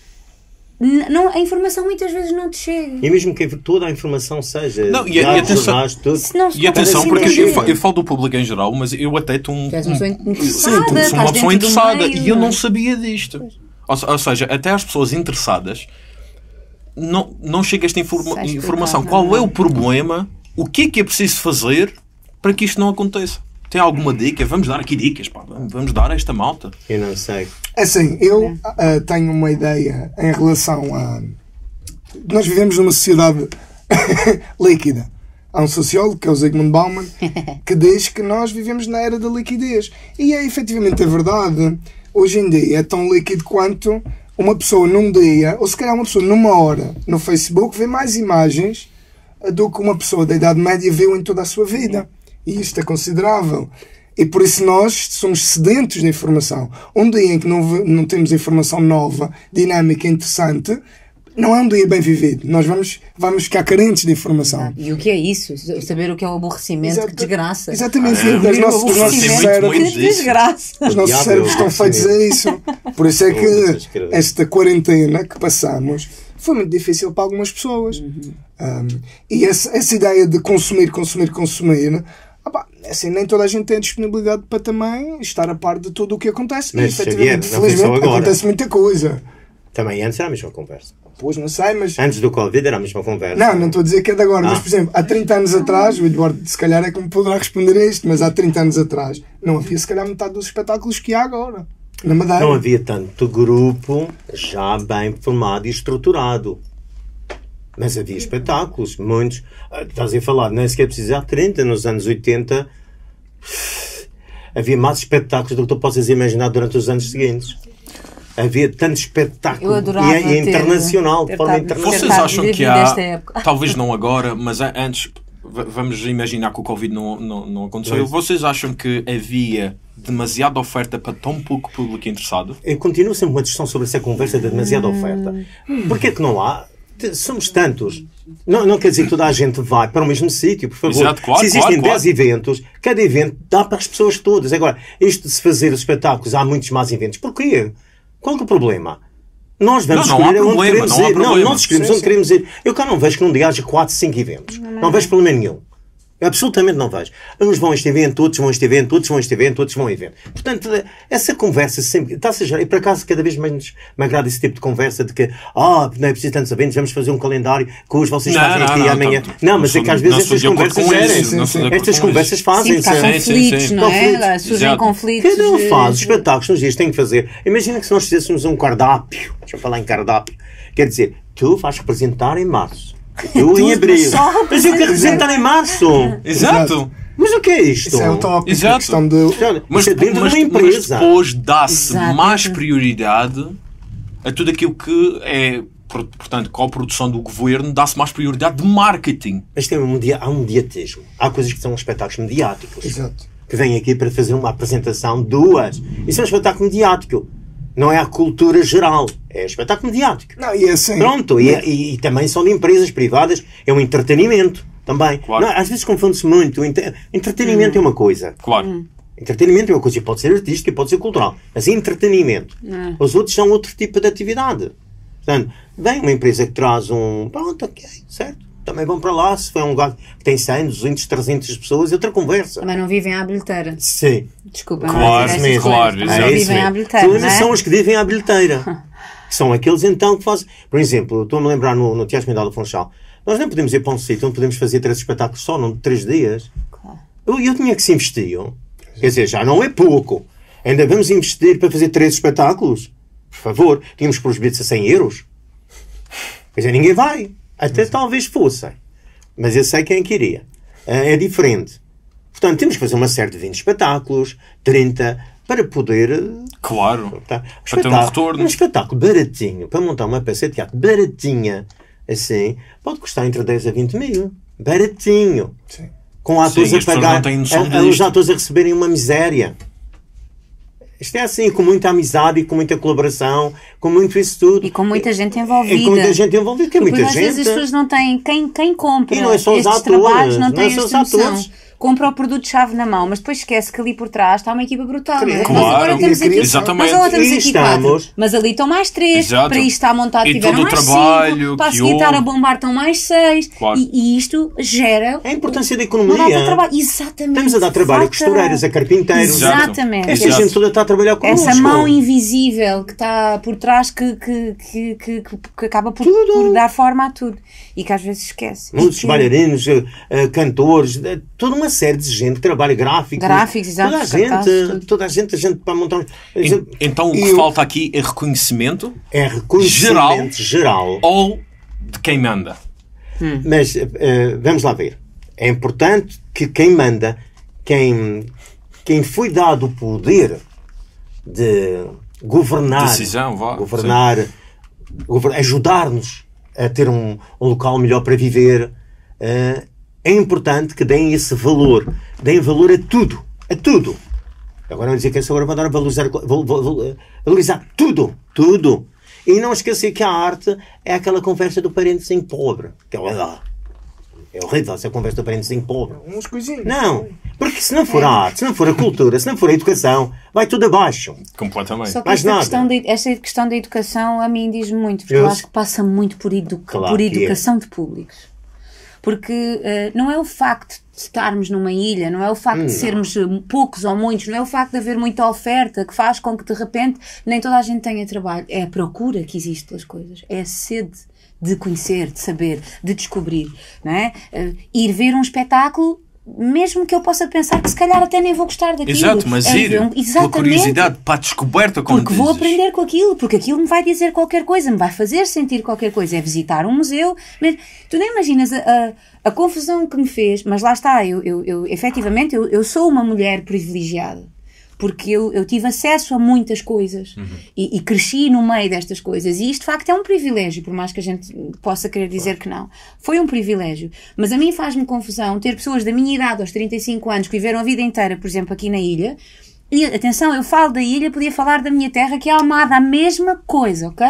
não, a informação muitas vezes não te chega. E mesmo que toda a informação seja não, e, dados, e atenção, dados, tudo, e atenção porque eu, eu, eu falo do público em geral, mas eu até estou um, uma pessoa interessada, sim, sou uma pessoa interessada e eu não sabia disto. Ou, ou seja, até as pessoas interessadas não, não chega esta informa informação. Qual é o problema? O que é que é preciso fazer para que isto não aconteça? Tem alguma dica? Vamos dar aqui dicas, pá. Vamos dar a esta malta. Eu não sei. Assim, eu uh, tenho uma ideia em relação a... Nós vivemos numa sociedade líquida. Há um sociólogo, que é o Zygmunt Bauman, que diz que nós vivemos na era da liquidez. E é efetivamente a verdade. Hoje em dia é tão líquido quanto uma pessoa num dia, ou se calhar uma pessoa numa hora, no Facebook, vê mais imagens do que uma pessoa da Idade Média viu em toda a sua vida. E isto é considerável. E por isso nós somos sedentos de informação. Um dia em que não, não temos informação nova, dinâmica, interessante, não é um dia bem vivido. Nós vamos, vamos ficar carentes de informação. E o que é isso? Saber o que é o aborrecimento, Exato. Que desgraça. Exatamente. Ah, é. Os nossos, os nossos cérebros, que desgraça. Os nossos cérebros estão feitos a isso. Por isso é que esta quarentena que passamos foi muito difícil para algumas pessoas. Uhum. Um, e essa, essa ideia de consumir, consumir, consumir... Opa, assim, nem toda a gente tem a disponibilidade para também estar a par de tudo o que acontece. Mas, e, efetivamente, Xavier, felizmente, acontece muita coisa. Também antes era a mesma conversa. Pois, não sei, mas... Antes do Covid era a mesma conversa. Não, não estou a dizer que é de agora. Ah. Mas, por exemplo, há trinta anos atrás, o Eduardo se calhar é que me poderá responder a isto, mas há trinta anos atrás não havia se calhar metade dos espetáculos que há agora. Na Madeira. Não havia tanto grupo já bem formado e estruturado. Mas havia espetáculos, muitos. Estás a falar, nem sequer precisar de trinta, nos anos oitenta havia mais espetáculos do que tu possas imaginar durante os anos seguintes. Havia tanto espetáculo e, e internacional, de forma internacional. Vocês acham que há, talvez não agora, mas antes, vamos imaginar que o Covid não, não, não aconteceu, mas vocês acham que havia demasiada oferta para tão pouco público interessado? Eu continuo sempre uma discussão sobre essa conversa de demasiada oferta. Porquê que não há? Somos tantos. Não, não quer dizer que toda a gente vai para o mesmo sítio, por favor. Exato, claro, se existem claro, dez claro. eventos, cada evento dá para as pessoas todas. Agora, isto de se fazer os espetáculos, há muitos mais eventos. Porquê? Qual é o problema? Nós vamos não, escolher não onde problema, queremos não ir. Não, nós escolhemos sim, onde sim. queremos ir. Eu cá não vejo que num dia haja quatro, cinco eventos. Não, não. não vejo problema nenhum. Eu absolutamente não vejo. Uns vão a este evento, outros vão a este evento, outros vão a este evento, outros vão a este evento. Portanto, essa conversa sempre está a ser... E por acaso, cada vez mais me agrada esse tipo de conversa de que, ah, não é preciso tantos eventos, vamos fazer um calendário que hoje vocês não, fazem não, aqui não, amanhã. Não, não, mas é que às vezes estas conversas gerem. Estas conversas fazem. Sim, há conflitos, não é? Surgem conflitos. Cada um faz os espetáculos nos dias, tem que fazer. Imagina que se nós fizéssemos um cardápio, deixa eu falar em cardápio, quer dizer, tu vais representar em março. Eu em abril. Mas eu quero representar em março. Exato. Mas o que é isto? Isso é o tópico. Exato. Questão de... Mas, mas, dentro mas, de uma empresa. mas depois dá-se mais prioridade a tudo aquilo que é, portanto, com a produção do governo, dá-se mais prioridade de marketing. Mas tem um media... há um mediatismo. Há coisas que são espetáculos mediáticos. Exato. Que vêm aqui para fazer uma apresentação, duas. Isso é um espetáculo mediático. Não é a cultura geral, é espetáculo mediático. Não, e é assim. Pronto, e, e, e também são de empresas privadas, é um entretenimento também. Claro. Não, às vezes confunde-se muito. Entretenimento hum. é uma coisa. Claro. Entretenimento é uma coisa, pode ser artística e pode ser cultural, mas entretenimento. É. Os outros são outro tipo de atividade. Portanto, vem uma empresa que traz um... Pronto, ok, certo. Também vão para lá, se foi um gajo que tem cem, duzentas, trezentas pessoas, é outra conversa. Mas não vivem à bilheteira. Sim. Desculpa, Claro, não é mesmo, claro, Não exato. vivem à bilheteira, Os não problemas é? são os que vivem à bilheteira. São aqueles então que fazem... Por exemplo, estou-me a lembrar no, no Teatro Mendal do Funchal. Nós não podemos ir para um sítio onde podemos fazer três espetáculos só, não de três dias. Claro. Eu, eu tinha que se investir. Quer dizer, já não é pouco. Ainda vamos investir para fazer três espetáculos? Por favor, tínhamos que pôr os bilhetes a cem euros. Quer dizer, ninguém vai. Até talvez fossem. Mas eu sei quem queria. É diferente. Portanto, temos que fazer uma série de vinte espetáculos, trinta, para poder... Claro. Tá? Para ter um retorno. Um espetáculo baratinho, para montar uma peça de teatro baratinha, assim, pode custar entre dez a vinte mil. Baratinho. Sim. Com atores Sim, a as pessoas pagar, não têm noção a, a, os disto. atores a receberem uma miséria. Isto é assim, com muita amizade e com muita colaboração, com muito isso tudo. E com muita gente envolvida. E com muita gente envolvida, que é muita Porque às gente. vezes as pessoas não têm. Quem, quem compra E não é só os estes atores, trabalhos não não tem é só esta os noção. atores. Compra o produto-chave na mão, mas depois esquece que ali por trás está uma equipa brutal. Não é? Claro. Nós agora temos aqui, Exatamente. nós agora temos E aqui estamos- quatro, mas ali estão mais três. Exato. Para isto está montado, E tiveram todo o mais trabalho cinco. Para a que seguir estar houve. a bombar estão mais seis. Claro. E, e isto gera. É a importância da uma data de economia. trabalho. Exatamente. Estamos a dar trabalho a Falta- costureiros, a carpinteiros. Exato. Exatamente. Esta Exato. gente toda está a trabalhar connosco. Essa mão invisível que está por trás que, que, que, que, que- que acaba por, por dar forma a tudo e que às vezes esquece. Muitos E que- bailarinos, eh, eh, cantores, eh, toda uma série de gente que trabalha, gráficos. Gráficos, exato, Toda a cartazes, gente, tudo. toda a gente, a gente para montar um... En- Então o que Eu- falta aqui é reconhecimento É reconhecimento geral. ou de quem manda. Mas eh, vamos lá ver. É importante que quem manda, quem, quem foi dado o poder de governar, Decisão, vá, governar, gover- ajudar-nos a ter um, um local melhor para viver, eh, é importante que deem esse valor. Deem valor a tudo. A tudo. Agora não dizer que essa agora vai dar a valorizar, val- val- val- valorizar tudo. Tudo. E não esquecer que a arte é aquela conversa do parentezinho pobre. Que é horrível. É horrível essa conversa do parentezinho pobre. Uns coisinhos. Não. Porque se não for a arte, se não for a cultura, se não for a educação, vai tudo abaixo. Completamente. Só que Mais esta nada. questão, de, esta questão da educação a mim diz-me muito, porque eu, Eu- acho que passa muito por, educa Claro por que é. educação de públicos. Porque eh, não é o facto de estarmos numa ilha, não é o facto de sermos eh, poucos ou muitos, não é o facto de haver muita oferta que faz com que de repente nem toda a gente tenha trabalho. É a procura que existe pelas coisas, é a sede de conhecer, de saber, de descobrir, não é? Eh, ir ver um espetáculo, mesmo que eu possa pensar que se calhar até nem vou gostar daquilo. Exato, mas É ir ver um- pela exatamente. curiosidade, para a descoberta, como Porque vou dizes. aprender com aquilo, porque aquilo me vai dizer qualquer coisa, me vai fazer sentir qualquer coisa. É visitar um museu. Mas tu nem imaginas a, a, a confusão que me fez, mas lá está, eu, eu, eu efetivamente eu, eu sou uma mulher privilegiada. Porque eu, eu tive acesso a muitas coisas e, e cresci no meio destas coisas. E isto, de facto, é um privilégio, por mais que a gente possa querer dizer que não. Foi um privilégio. Mas a mim faz-me confusão ter pessoas da minha idade, aos trinta e cinco anos, que viveram a vida inteira, por exemplo, aqui na ilha. E, atenção, eu falo da ilha, podia falar da minha terra, que é Almada, a mesma coisa, ok?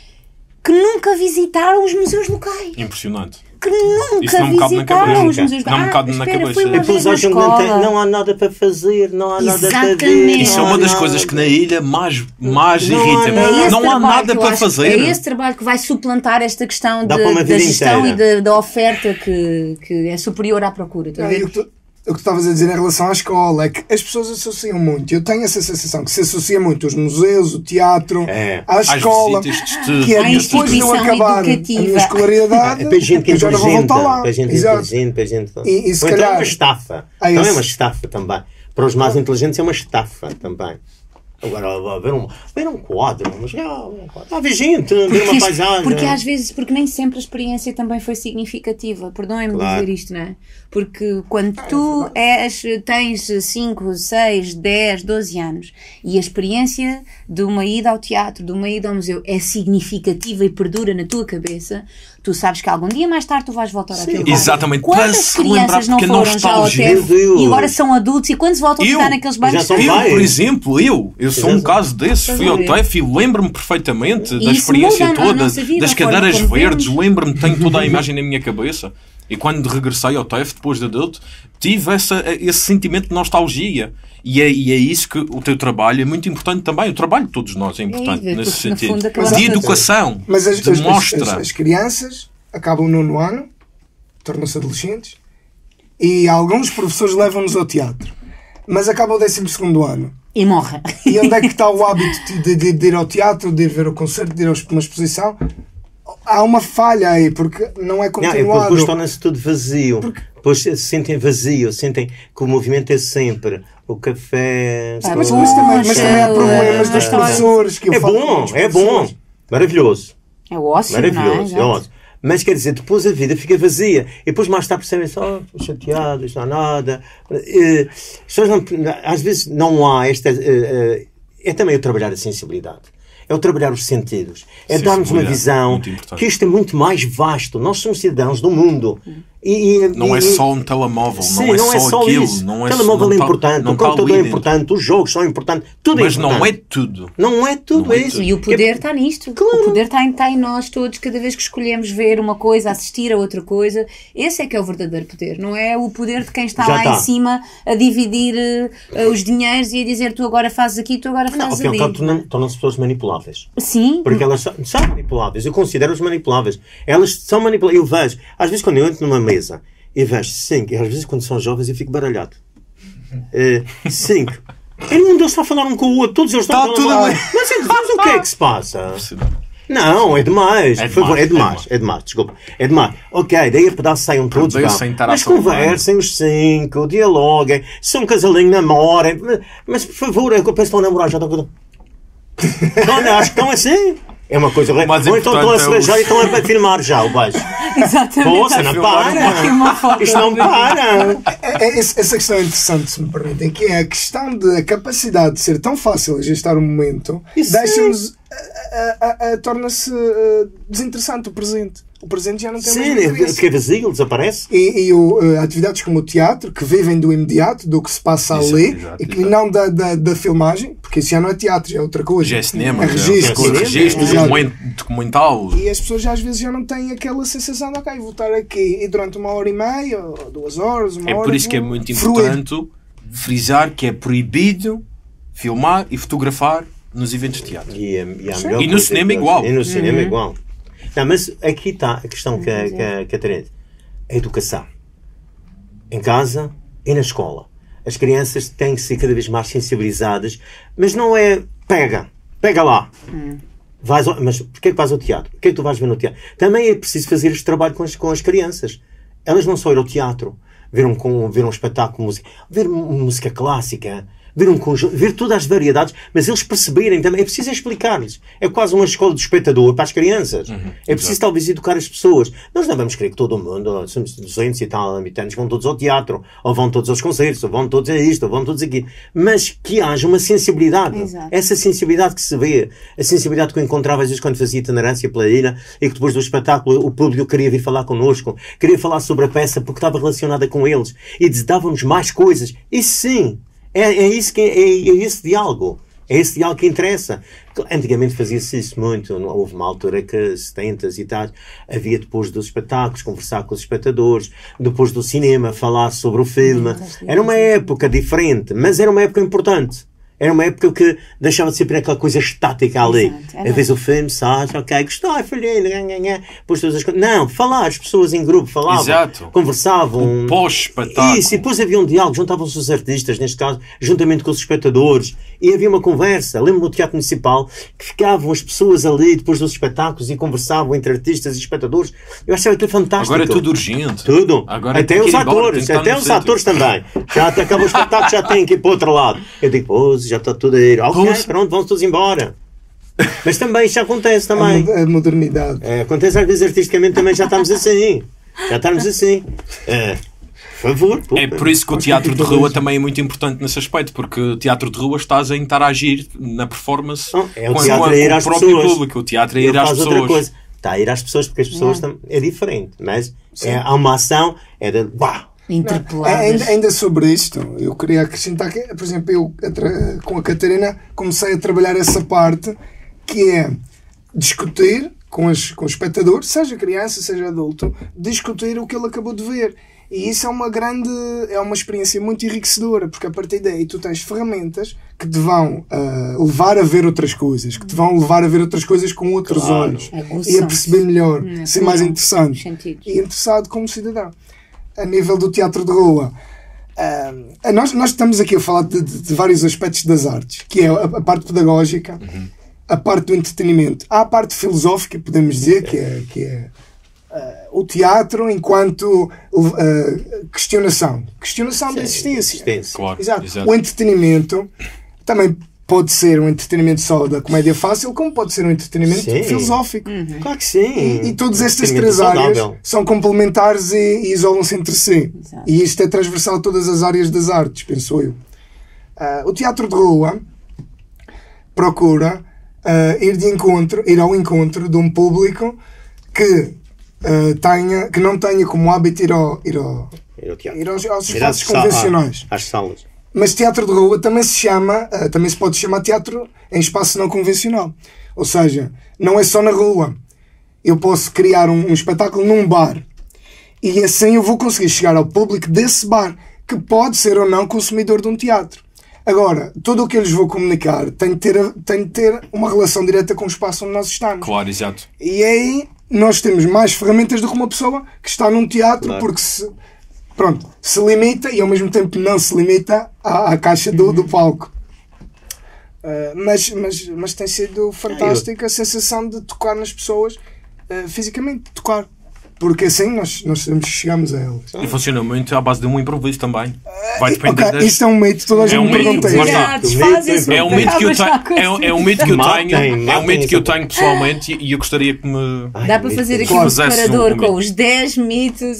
Que nunca visitaram os museus locais. Impressionante. Que nunca Isso não me cabe na visitaram cabeça. os museus Não me Ah, cabe na espera, cabeça. fui uma E depois vez na acham que não, tem- escola. não há nada para fazer, não há nada para ver. Exatamente. Isso é não uma há das nada. coisas que na ilha mais, mais Não há irrita. nada. É esse Não há trabalho nada que eu para acho- fazer. É esse trabalho que vai suplantar esta questão Dá de- para uma da vida gestão inteira. e da, da oferta que, que é superior à procura. Estás a Ah, ver? e o que tu- o que tu estavas a dizer em relação à escola é que as pessoas associam muito. Eu tenho essa sensação que se associa muito os museus, o teatro, É. à Às escola, visitas de estudo. que À é depois de eu instituição acabar a educativa. minha escolaridade, É para gente eu já não vou inteligente, voltar lá. para gente Exato. inteligente, para gente... E- e se Ou então é calhar- uma estafa. Ah, Não é esse- uma estafa também. Para os mais inteligentes é uma estafa também. Agora, ver um, ver um quadro, mas ah, um quadro. Ah, ver gente, ver Porque, uma isto- paisagem. porque às vezes, porque nem sempre a experiência também foi significativa. Perdoem-me Claro. dizer isto, não é? Porque quando tu és, tens cinco, seis, dez, doze anos e a experiência de uma ida ao teatro, de uma ida ao museu é significativa e perdura na tua cabeça, tu sabes que algum dia mais tarde tu vais voltar àquele bairro. Exatamente, para Quantas se lembrar, crianças não porque a foram já ao nostalgia- teatro Meu Deus. e agora são adultos e quando se voltam a Eu? ficar naqueles bairros Já são são- Eu, pais. por exemplo, eu, eu sou um Exato. caso desses, fui ao Estás a ver? T E F e lembro-me perfeitamente E da isso experiência muda a- a toda, nossa vida, das a forma cadeiras como verdes, vemos. lembro-me, tenho toda a imagem na minha cabeça. E quando regressei ao T E F, depois de adulto, tive essa, esse sentimento de nostalgia. E é, e é isso que o teu trabalho é muito importante também. O trabalho de todos nós é importante é, nesse sentido. Fundo, de educação, mas as, de as, mostra. As, as, as crianças acabam no nono ano, tornam-se adolescentes, e alguns professores levam-nos ao teatro. Mas acaba o décimo segundo ano. E morre. E onde é que está o hábito de, de, de ir ao teatro, de ir ver o concerto, de ir a uma exposição? Há uma falha aí, porque não é continuado. Não, é depois torna-se tudo vazio. Porque... Depois se sentem vazio, sentem que o movimento é sempre o café... Ah, mas, mas, também, mas também há problemas dos professores. Que eu é falo bom, é bom. Maravilhoso. É ótimo, Maravilhoso, não é? é ótimo. Mas quer dizer, depois a vida fica vazia. E depois mais tarde percebem-se, oh, estou chateado, isto não há nada. Uh, não, às vezes não há esta... Uh, uh, é também o trabalhar a sensibilidade. É o trabalhar os sentidos. É darmos uma visão que isto é muito mais vasto. Nós somos cidadãos do mundo. E, e, não e, é só um telemóvel, sim, não é não só, é só aquilo. Isso. Não é o telemóvel não é tá, importante, o computador é importante, os jogos são importantes, tudo mas é importante. Mas não é tudo. Não é tudo, não é é isso. Tudo. E o poder está nisto. Claro. O poder está em, está em nós todos, cada vez que escolhemos ver uma coisa, assistir a outra coisa. Esse é que é o verdadeiro poder. Não é o poder de quem está Já lá tá. em cima a dividir uh, os dinheiros e a dizer tu agora fazes aqui, tu agora fazes não, ali. Tornam-se tornam pessoas manipuláveis. Sim. Porque elas são, são manipuláveis. Eu considero-as manipuláveis. Elas são manipuláveis. Eu vejo, às vezes quando eu entro numa mesa e vejo cinco, e às vezes quando são jovens eu fico baralhado. Uh, cinco. E nenhum deles está a falar um com o outro, todos eles estão tá a tudo falar. bem. Mas, mas o que é que se passa? Não, é demais. É Por favor, demais, é demais. É demais, desculpa. É demais. Ok, daí a pedaço saiam todos. Daí Não. sem Mas interação conversem os cinco, dialoguem. Se um casalinho namorem. Mas por favor, eu penso que estão a namorar já. Estão... Não, não, acho que estão assim. É uma coisa horrível. Ou então estão a se beijar e estão a filmar já o beijo. Exatamente. Poxa, não para! Isto não para! Essa questão é interessante, se me permitem, que é a questão da capacidade de ser tão fácil a gestar o momento, deixa-nos. Torna-se uh, desinteressante o presente. O presente já não tem Sim, mais fica vazio, desaparece. E, e uh, atividades como o teatro, que vivem do imediato, do que se passa Exato, ali, exato, e que exato. não da, da, da filmagem, porque isso já não é teatro, já é outra coisa. Já é cinema, é registro. é registro, documental. E as pessoas já às vezes já não têm aquela sensação de, ok, vou estar aqui e durante uma hora e meia, ou duas horas, uma É hora... por isso que é muito importante frisar que é proibido filmar e fotografar nos eventos de teatro. E, a, e, a e no cinema igual. E no cinema Uhum. igual. Não, mas aqui está a questão que a, que a Catarina. A educação. Em casa e na escola. As crianças têm que ser cada vez mais sensibilizadas, mas não é pega, pega lá. Hum. Vais ao, mas porquê que vais ao teatro? O que é que tu vais ver no teatro? Também é preciso fazer este trabalho com as, com as crianças. Elas não só ir ao teatro, ver um, com, ver um espetáculo, música, ver música clássica, ver um conjunto, ver todas as variedades, mas eles perceberem também, é preciso explicar-lhes. É quase uma escola de espectador para as crianças. Uhum, é preciso exato. Talvez educar as pessoas. Nós não vamos querer que todo o mundo, somos duzentos e tal habitantes, vão todos ao teatro, ou vão todos aos concertos, ou vão todos a isto, ou vão todos aqui. Mas que haja uma sensibilidade. Exato. Essa sensibilidade que se vê, a sensibilidade que eu encontrava às vezes quando fazia itinerância pela ilha, e que depois do espetáculo o público queria vir falar connosco, queria falar sobre a peça porque estava relacionada com eles, e davam-nos mais coisas. E sim, É, é, isso que, é, é esse diálogo. É esse diálogo que interessa. Antigamente fazia-se isso muito. Houve uma altura que, setenta e tal, havia depois dos espetáculos, conversar com os espectadores, depois do cinema, falar sobre o filme. Era uma época diferente, mas era uma época importante. Era uma época que deixava de ser aquela coisa estática ali. Às é vezes o filme sai, ok, gostou, filhinho, depois todas as coisas. Não, falar, as pessoas em grupo falavam, exato. Conversavam. O pós-espetáculo. Isso, e depois havia um diálogo, juntavam-se os artistas, neste caso, juntamente com os espectadores, e havia uma conversa. Lembro-me no Teatro Municipal que ficavam as pessoas ali depois dos espetáculos e conversavam entre artistas e espectadores. Eu achava aquilo fantástico. Agora é tudo urgente. Tudo. Agora até os atores, embora, até os atores também. Já acabou o espetáculo, já têm que ir para o outro lado. Eu digo, pô, já está tudo a ir. Ok, Poxa. Pronto, vão todos embora. Mas também isso acontece também. A modernidade. É, acontece às vezes artisticamente também já estamos assim. Já estamos assim. É, por favor. Pô, é por isso que o teatro de rua também é muito importante nesse aspecto, porque o teatro de rua estás a interagir na performance não, é o com, teatro com, a ir com às o próprio pessoas. público. O teatro é ir Ele às faz pessoas. Outra coisa. Está a ir às pessoas porque as pessoas é, tam... é diferente. Mas é, há uma ação, é de uau! Não, ainda, ainda sobre isto, eu queria acrescentar que, por exemplo, eu com a Catarina comecei a trabalhar essa parte que é discutir com, as, com o espectador, seja criança, seja adulto, discutir o que ele acabou de ver. E isso é uma grande, é uma experiência muito enriquecedora, porque a partir daí tu tens ferramentas que te vão uh, levar a ver outras coisas, que te vão levar a ver outras coisas com outros Claro. olhos e a perceber melhor, Hum, ser mais interessante Sentidos. e interessado como cidadão. A nível do teatro de rua, uh, nós, nós estamos aqui a falar de, de, de vários aspectos das artes, que é a, a parte pedagógica, Uhum. a parte do entretenimento. Há a parte filosófica, podemos dizer, que é, que é uh, o teatro enquanto uh, questionação. Questionação da existência. Existência. Claro, Exato. exato. O entretenimento também pode ser um entretenimento só da comédia fácil, como pode ser um entretenimento Sim. filosófico. Claro que sim. E, e todas estas Entretenimento três áreas saudável. são complementares e, e isolam-se entre si. Exato. E isto é transversal a todas as áreas das artes, penso eu. Ah, o teatro de rua procura ah, ir, de encontro, ir ao encontro de um público que, ah, tenha, que não tenha como hábito ir, ao, ir, ao, Ir ao teatro. ir aos, aos Ir às espaços sa- convencionais. Às salas. Mas teatro de rua também se chama, uh, também se pode chamar teatro em espaço não convencional. Ou seja, não é só na rua. Eu posso criar um, um espetáculo num bar e assim eu vou conseguir chegar ao público desse bar, que pode ser ou não consumidor de um teatro. Agora, tudo o que eu lhes vou comunicar tem de ter, tem de ter uma relação direta com o espaço onde nós estamos. Claro, exato. E aí nós temos mais ferramentas do que uma pessoa que está num teatro, Claro. porque se, pronto, se limita e ao mesmo tempo não se limita à, à caixa do, do palco. Uh, mas, mas, mas tem sido fantástico a sensação de tocar nas pessoas uh, fisicamente, tocar. Porque assim nós, nós sabemos que chegamos a elas. E funciona muito à base de um improviso também. Vai E, depender ok, das... isto é um mito, toda a gente É um me mito, pergunta lá isso. está. Desfazem-se É um mito que eu tenho, é, um- é um mito que eu Matem, tenho, é um matem mito que eu essa- tenho pessoalmente e e eu gostaria que me... Dá para fazer aqui Claro. um separador Fizesse um com mito. os dez mitos.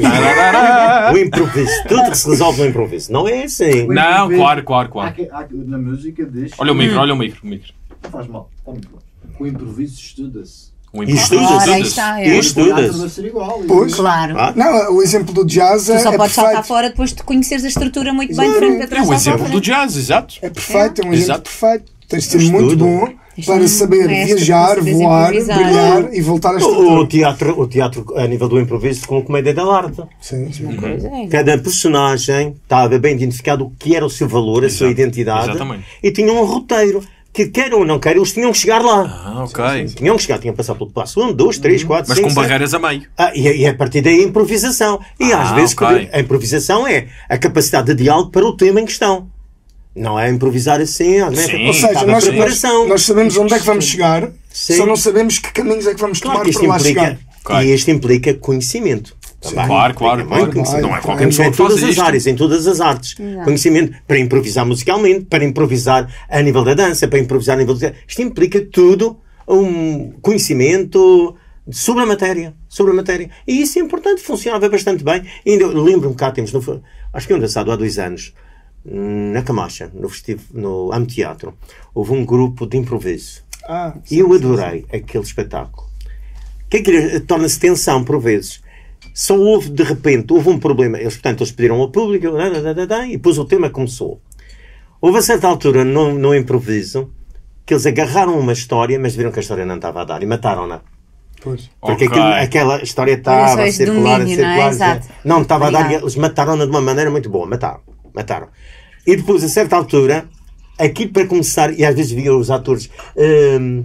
O improviso. Tudo que se resolve no improviso. Não é assim. Não, claro, claro, Há claro. que- há- na música diz. Olha o micro, olha o micro. O, micro. Não faz mal. Está muito bom. O improviso estuda-se. O E improviso. estudas, Ora, aí estudas. está, E é. isto- O teatro Estudas. deve ser igual. Pois. Claro. Ah, Não, o exemplo do jazz é, Tu só é podes saltar perfeito. fora depois de conheceres a estrutura muito bem de Exato. frente É atrás. o salta à exemplo do frente. jazz, exato. É perfeito, é um exemplo Exato. perfeito. Tens de ser Estudo. muito bom Isto para não- saber não é esta viajar, para saberes voar, improvisar. brilhar e voltar a O, estrutura. o teatro, o teatro, a nível do improviso, como comédia dell'arte. Sim, sim. Pois é. Cada personagem estava bem identificado o que era o seu valor, a sua Exato. identidade. Exatamente. E tinha um roteiro. Que queiram ou não queiram, eles tinham que chegar lá. Ah, ok. Tinham que chegar, tinham que passar pelo passo um, dois, três, quatro, Mas cinco, com sete. barreiras a meio. Ah, e, e a partir daí a improvisação. E Ah, às vezes ok. a improvisação é a capacidade de diálogo para o tema em questão. Não é improvisar assim, às vezes Sim. Ou seja, está na nós, nós, preparação. nós sabemos onde é que vamos chegar, Sim. só não sabemos que caminhos é que vamos Claro tomar que isto para lá implica, chegar. Ok. e isto implica conhecimento. também. Claro, claro, Implica claro. muito conhecimento. Não é qualquer Em pessoa que faz todas as isto. áreas, em todas as artes. Exato. Conhecimento para improvisar musicalmente, para improvisar a nível da dança, para improvisar a nível do... Isto implica tudo um conhecimento sobre a matéria. Sobre a matéria. E isso é importante, funcionava bastante bem. E ainda lembro-me cá, temos, no, acho que é engraçado, há dois anos, na Camacha, no, festivo, no Ampteatro, houve um grupo de improviso. Ah, E eu adorei aquele espetáculo. Que aquilo torna-se tensão por vezes. Só houve, de repente, houve um problema. Eles, portanto, eles pediram ao público, da, da, da, da, e depois o tema começou. Houve a certa altura, no, no improviso, que eles agarraram uma história, mas viram que a história não estava a dar e mataram-na. pois. Porque Ok. aquilo- aquela história Olha estava só a este circular, a domínio, não é? circular. Exato. Não estava a dar, e Obrigada. eles mataram-na de uma maneira muito boa. Mataram. Mataram. E depois, a certa altura, aquilo para começar, e às vezes via os atores, hum,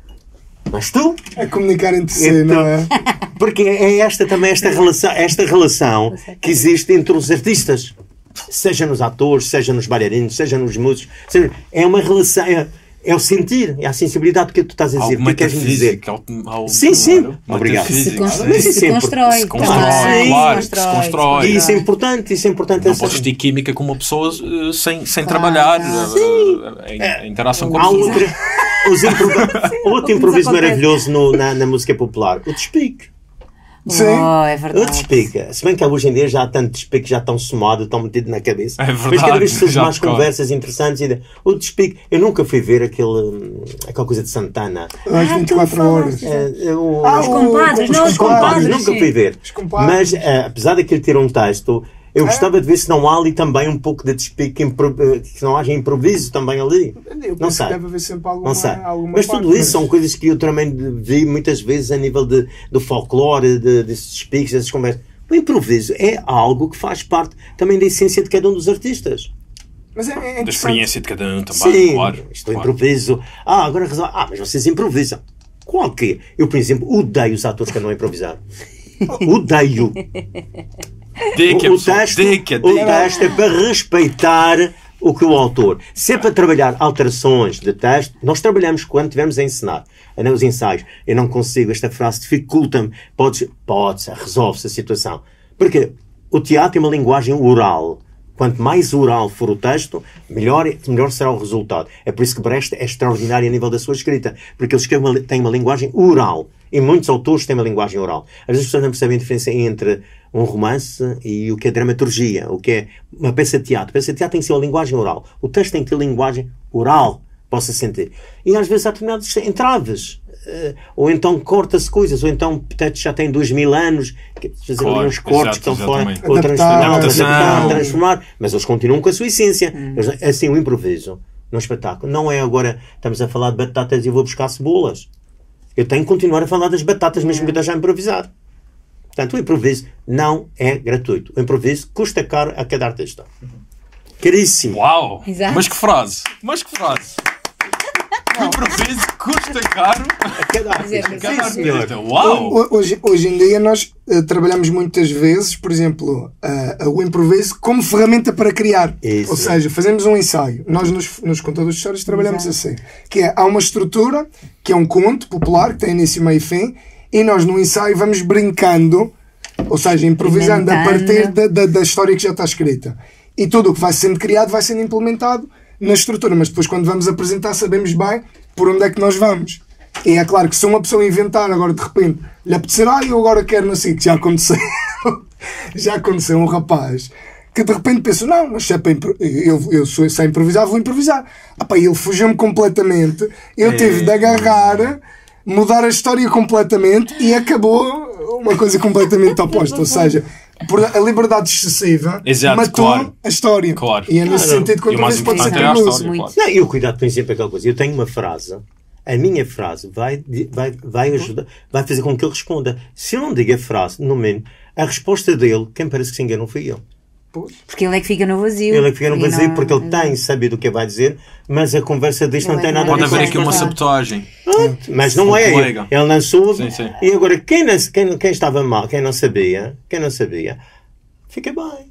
mas tu? É comunicar entre si, Então, não é? Porque é esta também esta relação, esta relação que existe entre os artistas, seja nos atores, seja nos bailarinos, seja nos músicos, seja, é uma relação, é, é o sentir, é a sensibilidade que tu estás a dizer. Algo O que queres-me dizer? metafísico. algo- Sim, sim. Claro. Obrigado. Se, Metafísico, constrói, sim. Mas isso se é constrói. Se constrói, também, claro, que se constrói. E isso é importante, isso é importante. Não essa- podes ter química com uma pessoa eh, sem, sem Claro. trabalhar eh, em, em interação com a Há pessoa. outra, os improvi- outro Sim, improviso acontece. maravilhoso no- na, na música popular, o despique. Sim. Oh, é O verdade. despique. Se bem que hoje em dia já há tanto despique, já estão somado, estão metido na cabeça. É verdade, Mas cada vez surgem já mais tocaram. conversas interessantes. E... O despique. Eu nunca fui ver aquele, hum, aquela coisa de Santana. Às vinte e quatro horas. É, o- Ah, Os o- compadres, os não, os Compadres, compadres, nunca sim. fui ver. Os compadres. Mas, eh, apesar daquilo ter um texto, Eu gostava de ver se não há ali também um pouco de despique, impro- se não haja improviso também ali. Eu Não penso sei. que deve haver sempre alguma, Não sei. alguma Mas parte, tudo isso são coisas que eu também vi muitas vezes a nível de, do folclore, de, desses despiques, dessas conversas. O improviso é algo que faz parte também da essência de cada um dos artistas. Mas é, é Da interessante. experiência de cada um também, Sim, claro. isto é claro. improviso. Ah, agora resolve. Ah, mas vocês improvisam. Qual que é? Eu, por exemplo, odeio os atores que andam a improvisar. Odeio. Dica, O, o, pessoal, texto, dica, o dica. texto é para respeitar o que o autor. Se é para trabalhar alterações de texto, nós trabalhamos quando estivermos a ensinar. Nos ensaios, eu não consigo, esta frase dificulta-me. Podes, pode resolve-se a situação. Porque o teatro tem uma linguagem oral. Quanto mais oral for o texto, melhor, melhor será o resultado. É por isso que Brecht é extraordinário a nível da sua escrita. Porque ele escreve uma, tem uma linguagem oral. E muitos autores têm uma linguagem oral. Às vezes as pessoas não percebem a diferença entre um romance e o que é dramaturgia, o que é uma peça de teatro. A peça de teatro tem que ser uma linguagem oral. O texto tem que ter linguagem oral, possa sentir. E às vezes há determinados entraves. Uh, ou então corta-se coisas, ou então portanto, já tem dois mil anos, que fazer Claro, ali uns cortes exato, que estão fora, exatamente. ou transformar, Adaptar, adaptar, adaptação. transformar, mas eles continuam com a sua essência. Eles- Assim, o improviso no espetáculo não é agora estamos a falar de batatas e eu vou buscar cebolas. Eu tenho que continuar a falar das batatas, mesmo que eu esteja a improvisar. Portanto, o improviso não é gratuito. O improviso custa caro a cada artista. Caríssimo. Uau! Exato. Mas que frase! Mas que frase! O improviso custa caro A cada artista. Mas é cada Sim, senhor. artista. Uau! Ho- Hoje, hoje em dia nós eh, trabalhamos muitas vezes, por exemplo, eh, o improviso como ferramenta para criar. Isso. Ou seja, fazemos um ensaio. Nós nos, nos contadores de histórias trabalhamos assim. Que é, há uma estrutura, que é um conto popular, que tem início, meio e fim, e nós no ensaio vamos brincando, ou seja, improvisando a Inventando. partir da, da, da história que já está escrita. E tudo o que vai sendo criado vai sendo implementado na estrutura, mas depois quando vamos apresentar sabemos bem por onde é que nós vamos. E é claro que se uma pessoa inventar agora de repente lhe apetecer, ah, eu agora quero não sei, que já aconteceu já aconteceu um rapaz que de repente pensa, não, mas se é para impro- eu, eu sou sei improvisar, vou improvisar. Ah, pá, ele fugiu-me completamente, eu tive de agarrar, mudar a história completamente e acabou uma coisa completamente oposta, ou seja, por a liberdade excessiva Exato, matou claro. a história. Claro. E é nesse Claro. sentido que o E o mais improviso pode ser importante é a perigoso. história, Muito. claro. Não, e o cuidado do princípio é aquela coisa. Eu tenho uma frase, a minha frase vai, vai, vai ajudar, vai fazer com que ele responda. Se eu não digo a frase, no mínimo, a resposta dele, quem parece que se enganou foi ele. Porque ele é que fica no vazio. Ele é que fica no E vazio não- porque ele tem sabido o que vai dizer, mas a conversa disto não Ele tem é nada a Pode ver haver com aqui uma Verdade. sabotagem. Mas não Um é. colega. Ele lançou. Sim, sim. E agora, quem, não- quem, quem estava mal, quem não sabia, quem não sabia, fica bem.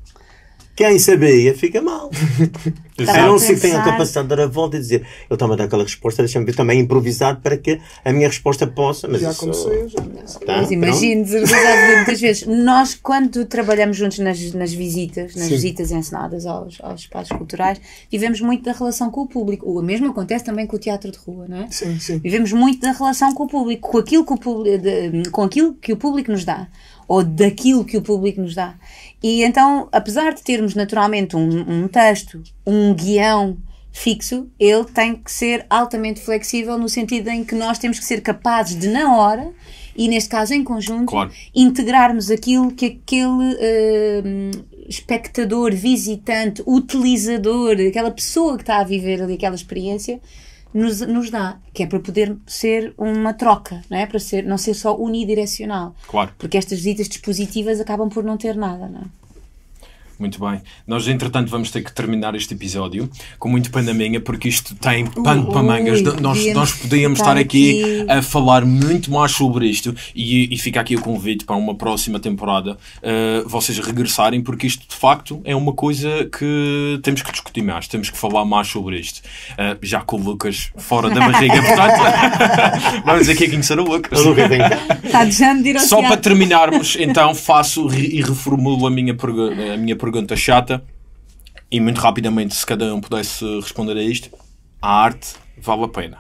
Quem sabia, fica mal. Exato. A não ser que tenha a pensar. capacidade de dar a volta e dizer, ele está-me a dar aquela resposta, deixa-me ver também improvisar para que a minha resposta possa. Mas Já isso- aconteceu, já aconteceu. Tá, Mas imagino, de verdade, muitas vezes, nós quando trabalhamos juntos nas, nas visitas, nas Sim. visitas encenadas aos, aos espaços culturais, vivemos muito da relação com o público. O mesmo acontece também com o teatro de rua, não é? Sim, sim. Vivemos muito da relação com o público, com aquilo que o público, de- com aquilo que o público nos dá, ou daquilo que o público nos dá. E então, apesar de termos naturalmente um, um texto, um guião fixo, ele tem que ser altamente flexível no sentido em que nós temos que ser capazes de, na hora, e neste caso em conjunto, Claro. integrarmos aquilo que aquele eh, espectador, visitante, utilizador, aquela pessoa que está a viver ali aquela experiência, nos, nos dá, que é para poder ser uma troca, não é? Para ser, não ser só unidirecional. Claro. Porque estas visitas dispositivas acabam por não ter nada, não é? Muito bem. Nós, entretanto, vamos ter que terminar este episódio com muito pano na minha, porque isto tem pano para mangas. Ui, Nós, podíamos nós podíamos estar estar aqui, aqui. a falar muito mais sobre isto e, e fica aqui o convite para uma próxima temporada uh, vocês regressarem, porque isto, de facto, é uma coisa que temos que discutir mais, temos que falar mais sobre isto. Uh, já com o Lucas fora da barriga, portanto, vamos aqui conhecer o Lucas. O Lucas vem cá. Está deixando de ir ao Só para teatro. terminarmos, então, faço re- e reformulo a minha, pergu- a minha pergunta chata e muito rapidamente, se cada um pudesse responder a isto: a arte vale a pena?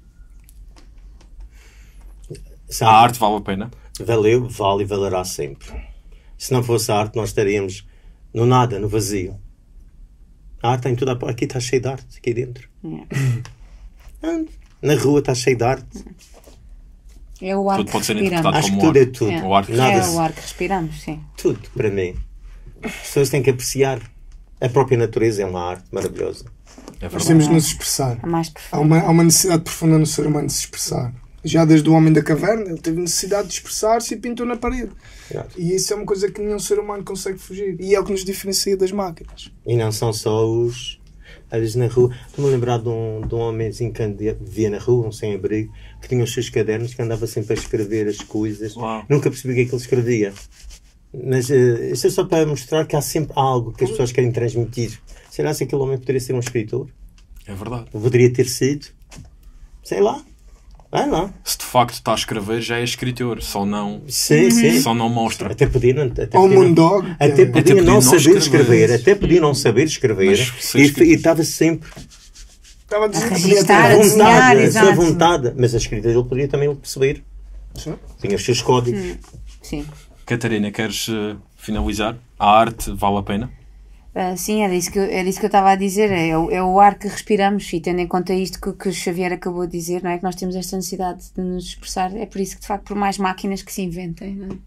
Sabe? A arte vale a pena? Valeu, vale e valerá sempre. Se não fosse a arte, nós estaríamos no nada, no vazio. A arte tem tudo. A... Aqui está cheio de arte, aqui dentro. Ah, Na rua está cheio de arte. É o ar Tudo que pode ser respiramos. interpretado Acho que como tudo é arte. tudo. É, O ar que Nada é se- o ar que respiramos, sim. Tudo, para mim. As pessoas têm que apreciar. A própria natureza é uma arte maravilhosa. É Nós verdade. temos de nos expressar. A mais Há profunda. uma, há uma necessidade profunda no ser humano de se expressar. Já desde o homem da caverna, ele teve necessidade de expressar-se e pintou na parede. Claro. E isso é uma coisa que nenhum ser humano consegue fugir. E é o que nos diferencia das máquinas. E não são só os. Às vezes na rua. Estou-me a lembrar de um, de um homenzinho que vivia na rua, um sem-abrigo, que tinha os seus cadernos, que andava sempre a escrever as coisas. Uau. Nunca percebi o que é que ele escrevia. Mas uh, isto é só para mostrar que há sempre algo que as pessoas querem transmitir. Será que aquele homem poderia ser um escritor? É verdade. Poderia ter sido? Sei lá. Ah, não. Se de facto está a escrever, já é escritor. Só não, Sim, sim. só não mostra. Até podia não, até Ou o podia não, Moondog. até que é- podia Até podia não não saber escrever. escrever. Até podia não saber escrever. Mas ser E, escritor. e estava sempre Estava a dizer A que podia registar, ter- a à desenhar, vontade, a exato. sua vontade. Mas a escrita dele podia também o perceber. Sim. Tinha os seus códigos. Sim. Catarina, queres eh, finalizar? A arte vale a pena? Ah, sim, era isso que eu, era isso que eu estava a dizer. É, o- é o ar que respiramos, e tendo em conta isto que, que o Xavier acabou de dizer, não é? Que nós temos esta necessidade de nos expressar. É por isso que, de facto, por mais máquinas que se inventem, não, é?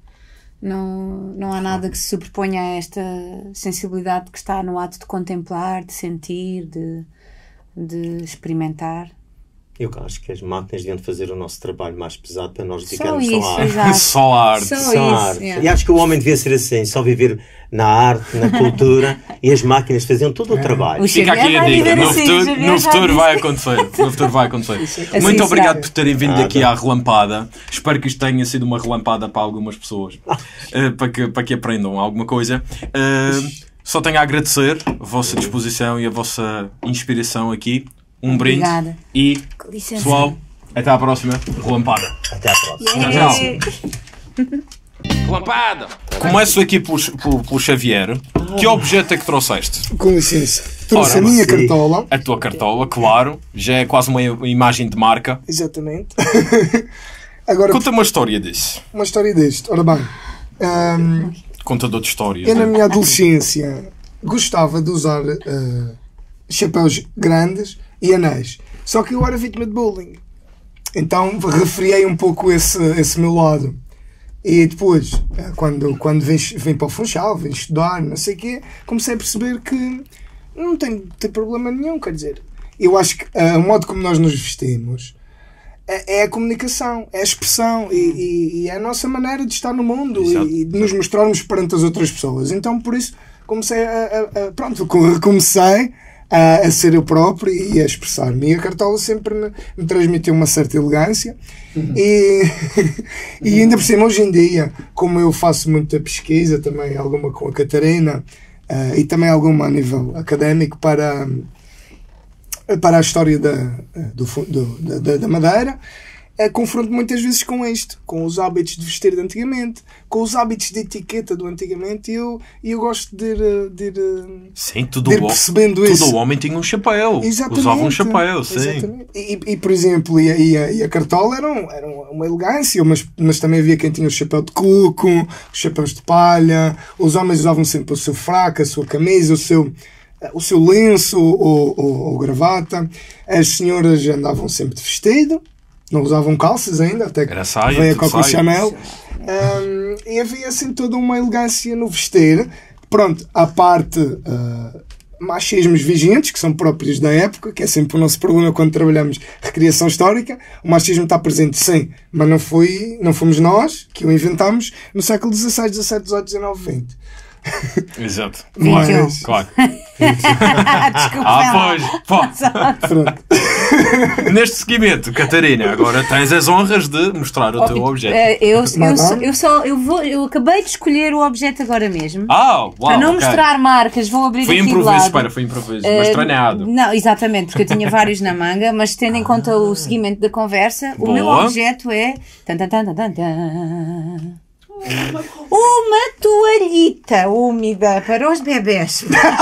não, não há nada que se sobreponha a esta sensibilidade que está no ato de contemplar, de sentir, de, de experimentar. Eu acho que as máquinas deviam fazer o nosso trabalho mais pesado para nós Só dedicarmos só, isso, à arte. exato. Só a arte. Só Só isso, à arte. yeah. E acho que o homem devia ser assim, só viver na arte, na cultura, e as máquinas faziam todo o trabalho. O Fica Xavier aqui a vai dica. viver No assim, futuro, Xavier no já futuro disse. vai acontecer. No futuro vai acontecer. Assim Muito será. obrigado por terem vindo Nada. aqui à relampada. Espero que isto tenha sido uma relampada para algumas pessoas. eh, para, que, para que aprendam alguma coisa. Eh, só tenho a agradecer a vossa disposição e a vossa inspiração aqui. Um brinde. Obrigada. E, Com licença. pessoal, até à próxima relampada. Até à próxima. Yeah. Relampada! Começo aqui pelo, pelo, pelo Xavier. Que objeto é que trouxeste? Com licença. Trouxe Ora, a minha sim. cartola. A tua cartola, claro. Já é quase uma imagem de marca. Exatamente. Agora, Conta uma história disso. uma história deste. Ora bem, hum, Contador de histórias. eu na né? minha adolescência gostava de usar uh, chapéus grandes e anéis. Só que eu era vítima de bullying. Então referiei um pouco esse, esse meu lado. E depois, uh, quando, quando vim, vim para o Funchal, vim estudar, não sei o quê, comecei a perceber que não tem, tem problema nenhum, quer dizer. Eu acho que uh, o modo como nós nos vestimos é, é a comunicação, é a expressão e, e, e é a nossa maneira de estar no mundo Exato. e, e de nos mostrarmos perante as outras pessoas. Então, por isso, comecei a, a, a pronto, recomecei a, a ser eu próprio e a expressar-me. E a cartola sempre me, me transmitiu uma certa elegância. E, e ainda por cima, hoje em dia, como eu faço muita pesquisa, também alguma com a Catarina, uh, e também alguma a nível académico para, para a história da, do, do, da, da Madeira, é, confronto muitas vezes com isto, com os hábitos de vestir de antigamente, com os hábitos de etiqueta do antigamente, e eu, e eu gosto de ir, de ir, Sim, tudo de ir o, percebendo tudo isso. o homem tinha um chapéu. Exatamente. Usava um chapéu, sim. Exatamente. E, e, por exemplo, e a, e a, e a cartola era, um, era uma elegância, mas, mas também havia quem tinha o chapéu de coco, os chapéus de palha, os homens usavam sempre o seu fraco, a sua camisa, o seu, o seu lenço ou, ou, ou gravata, as senhoras andavam sempre de vestido, não usavam calças ainda, até que Era saia, veio a tudo Coco saia. Chanel. Um, e havia assim toda uma elegância no vestir. Pronto, à parte uh, machismos vigentes, que são próprios da época, que é sempre o nosso problema quando trabalhamos recriação histórica. O machismo está presente, sim, mas não, foi, não fomos nós que o inventámos no século dezasseis, dezassete, dezoito, dezanove, vinte. Exato. vinte e um. Mas, Claro. Desculpa. Ah, pois. Pô. pronto. Neste seguimento, Catarina, agora tens as honras de mostrar o teu objeto. Eh, eu, eu, Mas só- não. eu só eu vou eu acabei de escolher o objeto agora mesmo. Ah, uau, Para não ok. mostrar marcas, vou abrir Foi aqui do improviso, lado. espera, foi improviso, Eh, mas treinado. Não, exatamente, porque eu tinha vários na manga, mas tendo em conta o seguimento da conversa, o Boa. meu objeto é tan, tan, tan, tan, tan, tan. Uma toalhita úmida para os bebés.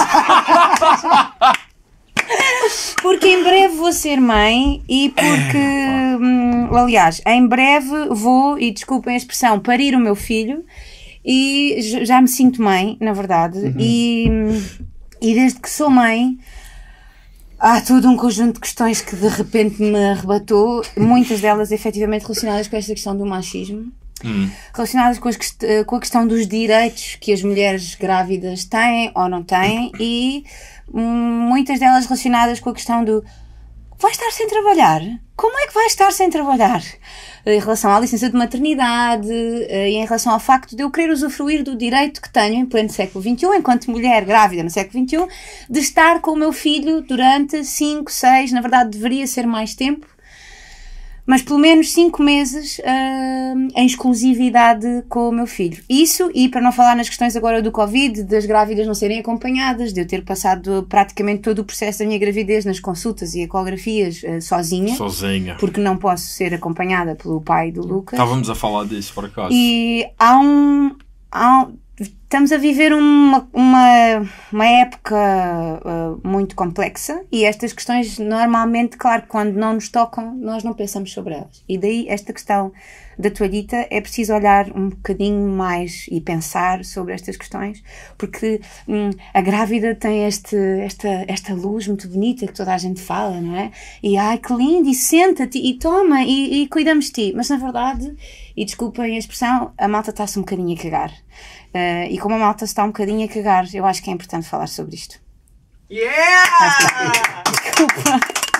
Porque em breve vou ser mãe e porque, hum, aliás, em breve vou, e desculpem a expressão, parir o meu filho e j- já me sinto mãe, na verdade, e, e desde que sou mãe há todo um conjunto de questões que de repente me arrebatou, muitas delas efetivamente relacionadas com esta questão do machismo. Hum. relacionadas com, as, com a questão dos direitos que as mulheres grávidas têm ou não têm, e hum, muitas delas relacionadas com a questão do vai estar sem trabalhar? Como é que vai estar sem trabalhar? Em relação à licença de maternidade e em relação ao facto de eu querer usufruir do direito que tenho em pleno século vinte e um, enquanto mulher grávida no século vinte e um, de estar com o meu filho durante cinco, seis, na verdade deveria ser mais tempo, mas pelo menos cinco meses uh, em exclusividade com o meu filho. Isso, e para não falar nas questões agora do Covid, das grávidas não serem acompanhadas, de eu ter passado praticamente todo o processo da minha gravidez nas consultas e ecografias uh, sozinha, Sozinha. porque não posso ser acompanhada pelo pai do Lucas. Estávamos a falar disso, por acaso. E há um... Há um estamos a viver uma, uma, uma época uh, muito complexa, e estas questões normalmente, claro, quando não nos tocam, nós não pensamos sobre elas. E daí esta questão da toalhita, é preciso olhar um bocadinho mais e pensar sobre estas questões, porque hum, a grávida tem este, esta, esta luz muito bonita que toda a gente fala, não é? E ai que lindo, e senta-te, e toma, e, e cuidamos de ti. Mas na verdade, e desculpem a expressão, a malta está-se um bocadinho a cagar. Uh, e como a malta está um bocadinho a cagar, eu acho que é importante falar sobre isto. Yeah! Desculpa.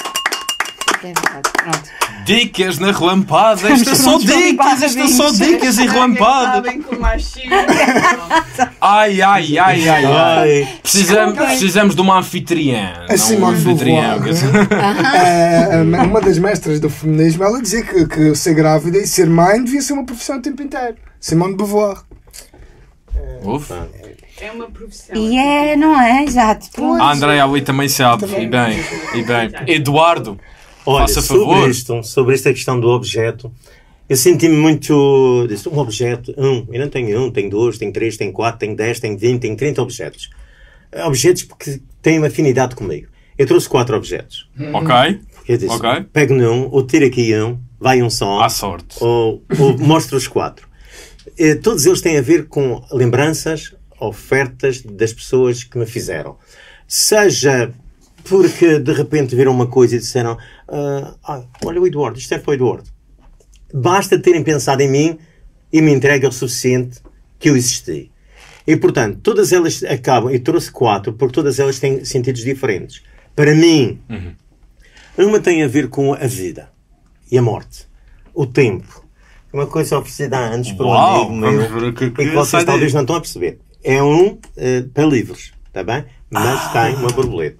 É verdade, pronto. Dicas na relampada, estas são dicas, estas são dicas e relampada. Sabem que o machismo. Ai, ai, ai, ai, ai. Ai. Precisamos, precisamos de uma anfitriã. A não um Simone anfitrião. Beauvoir. É, uma das mestras do feminismo, ela dizia que, que ser grávida e ser mãe devia ser uma profissão o tempo inteiro. Simone de Beauvoir. Ufa. É uma profissão. E é, não é? Exato. Pronto. A Andréia ali também sabe. E bem, e bem. Eduardo, Olha, faça sobre favor. isto, sobre esta questão do objeto, eu senti-me muito... Disse, um objeto, um, eu não tenho um, tenho dois, tenho três, tenho quatro, tenho dez, tenho vinte, tenho trinta objetos. Objetos porque têm uma afinidade comigo. Eu trouxe quatro objetos. Ok. Eu disse, Ok. pego num, ou tiro aqui um, vai um só. À sorte. Ou, ou mostro os quatro. Eh, Todos eles têm a ver com lembranças, ofertas das pessoas que me fizeram. Seja porque de repente viram uma coisa e disseram ah, ah, olha o Eduardo, isto é para o Eduardo. Basta terem pensado em mim e me entregam o suficiente que eu existi. E portanto, todas elas acabam, e trouxe quatro, porque todas elas têm sentidos diferentes. Para mim, Uhum. uma tem a ver com a vida e a morte, o tempo. Uma coisa oferecida há anos por um Uau, amigo meu, vamos ver o que- e que que vocês sai daí. talvez não estão a perceber. É um eh, para livros, está bem? Mas Ah. tem uma borboleta.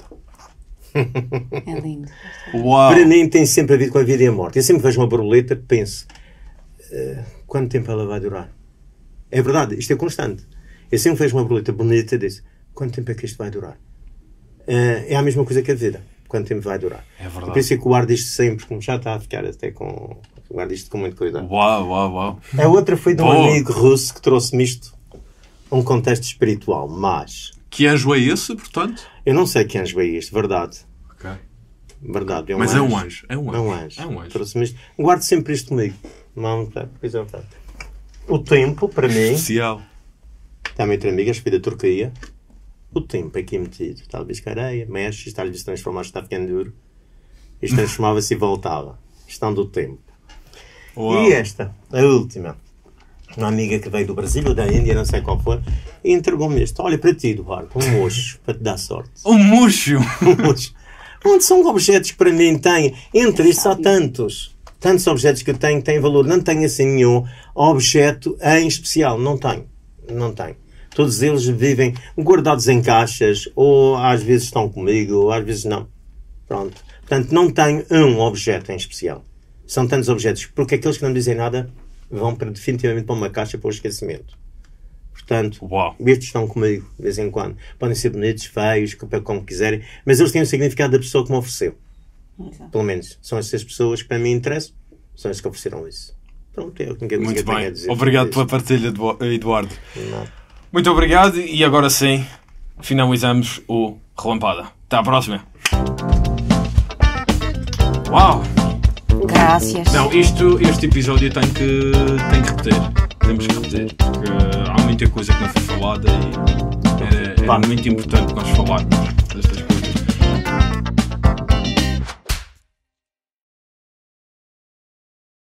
É lindo. Uau. Para mim tem sempre a ver com a vida e a morte. Eu sempre vejo uma borboleta, penso, eh, quanto tempo ela vai durar? É verdade, isto é constante. Eu sempre vejo uma borboleta bonita e disse, quanto tempo é que isto vai durar? Eh, é a mesma coisa que a vida. Quanto tempo vai durar? É verdade. E por isso é que guardo isto sempre, como já está a ficar até com... Guardo isto com muito cuidado. Uau, uau, uau. A outra foi de um Boa. amigo russo que trouxe-me isto a um contexto espiritual, mas Que anjo é esse, portanto? eu não sei que anjo é este, verdade. Ok. Verdade, é um Mas anjo. é um anjo. É um anjo. É um anjo. É um anjo. Trouxe-me isto. Guardo sempre isto comigo. Não, tá, pois é, tá. O tempo, para mim, Especial. também entre amigas, fui da Turquia. O tempo aqui metido. Talvez que areia, mexe, isto às vezes transforma-se, está ficando duro. Isto transformava-se e voltava. Questão do tempo. Uau. E esta, a última. Uma amiga que veio do Brasil ou da Índia, não sei qual foi, e entregou-me isto. Olha para ti, Eduardo, um mocho, para te dar sorte. Um murcho. Um mocho. Onde são objetos que para mim têm, entre estes há tantos. Tantos objetos que eu tenho que têm valor. Não tenho assim nenhum objeto em especial. Não tenho. Não tenho. Todos eles vivem guardados em caixas, ou às vezes estão comigo, ou às vezes não. Pronto. Portanto, não tenho um objeto em especial. São tantos objetos, porque aqueles que não dizem nada vão para, definitivamente para uma caixa para o esquecimento. Portanto, Uau. estes estão comigo, de vez em quando. Podem ser bonitos, feios, como quiserem, mas eles têm o significado da pessoa que me ofereceu. Exato. Pelo menos, são essas pessoas que para mim interessam, são as que ofereceram isso. Pronto, é o que eu Muito tenho a bem. dizer. Obrigado pela partilha, Edu- Eduardo. Não. Muito obrigado e agora sim, finalizamos o Relampada. Até à próxima. Uau! Graças. Não, isto, este episódio tem que, tem que repetir. Temos que repetir. Porque há muita coisa que não foi falada e era, era Vá. muito importante nós falarmos destas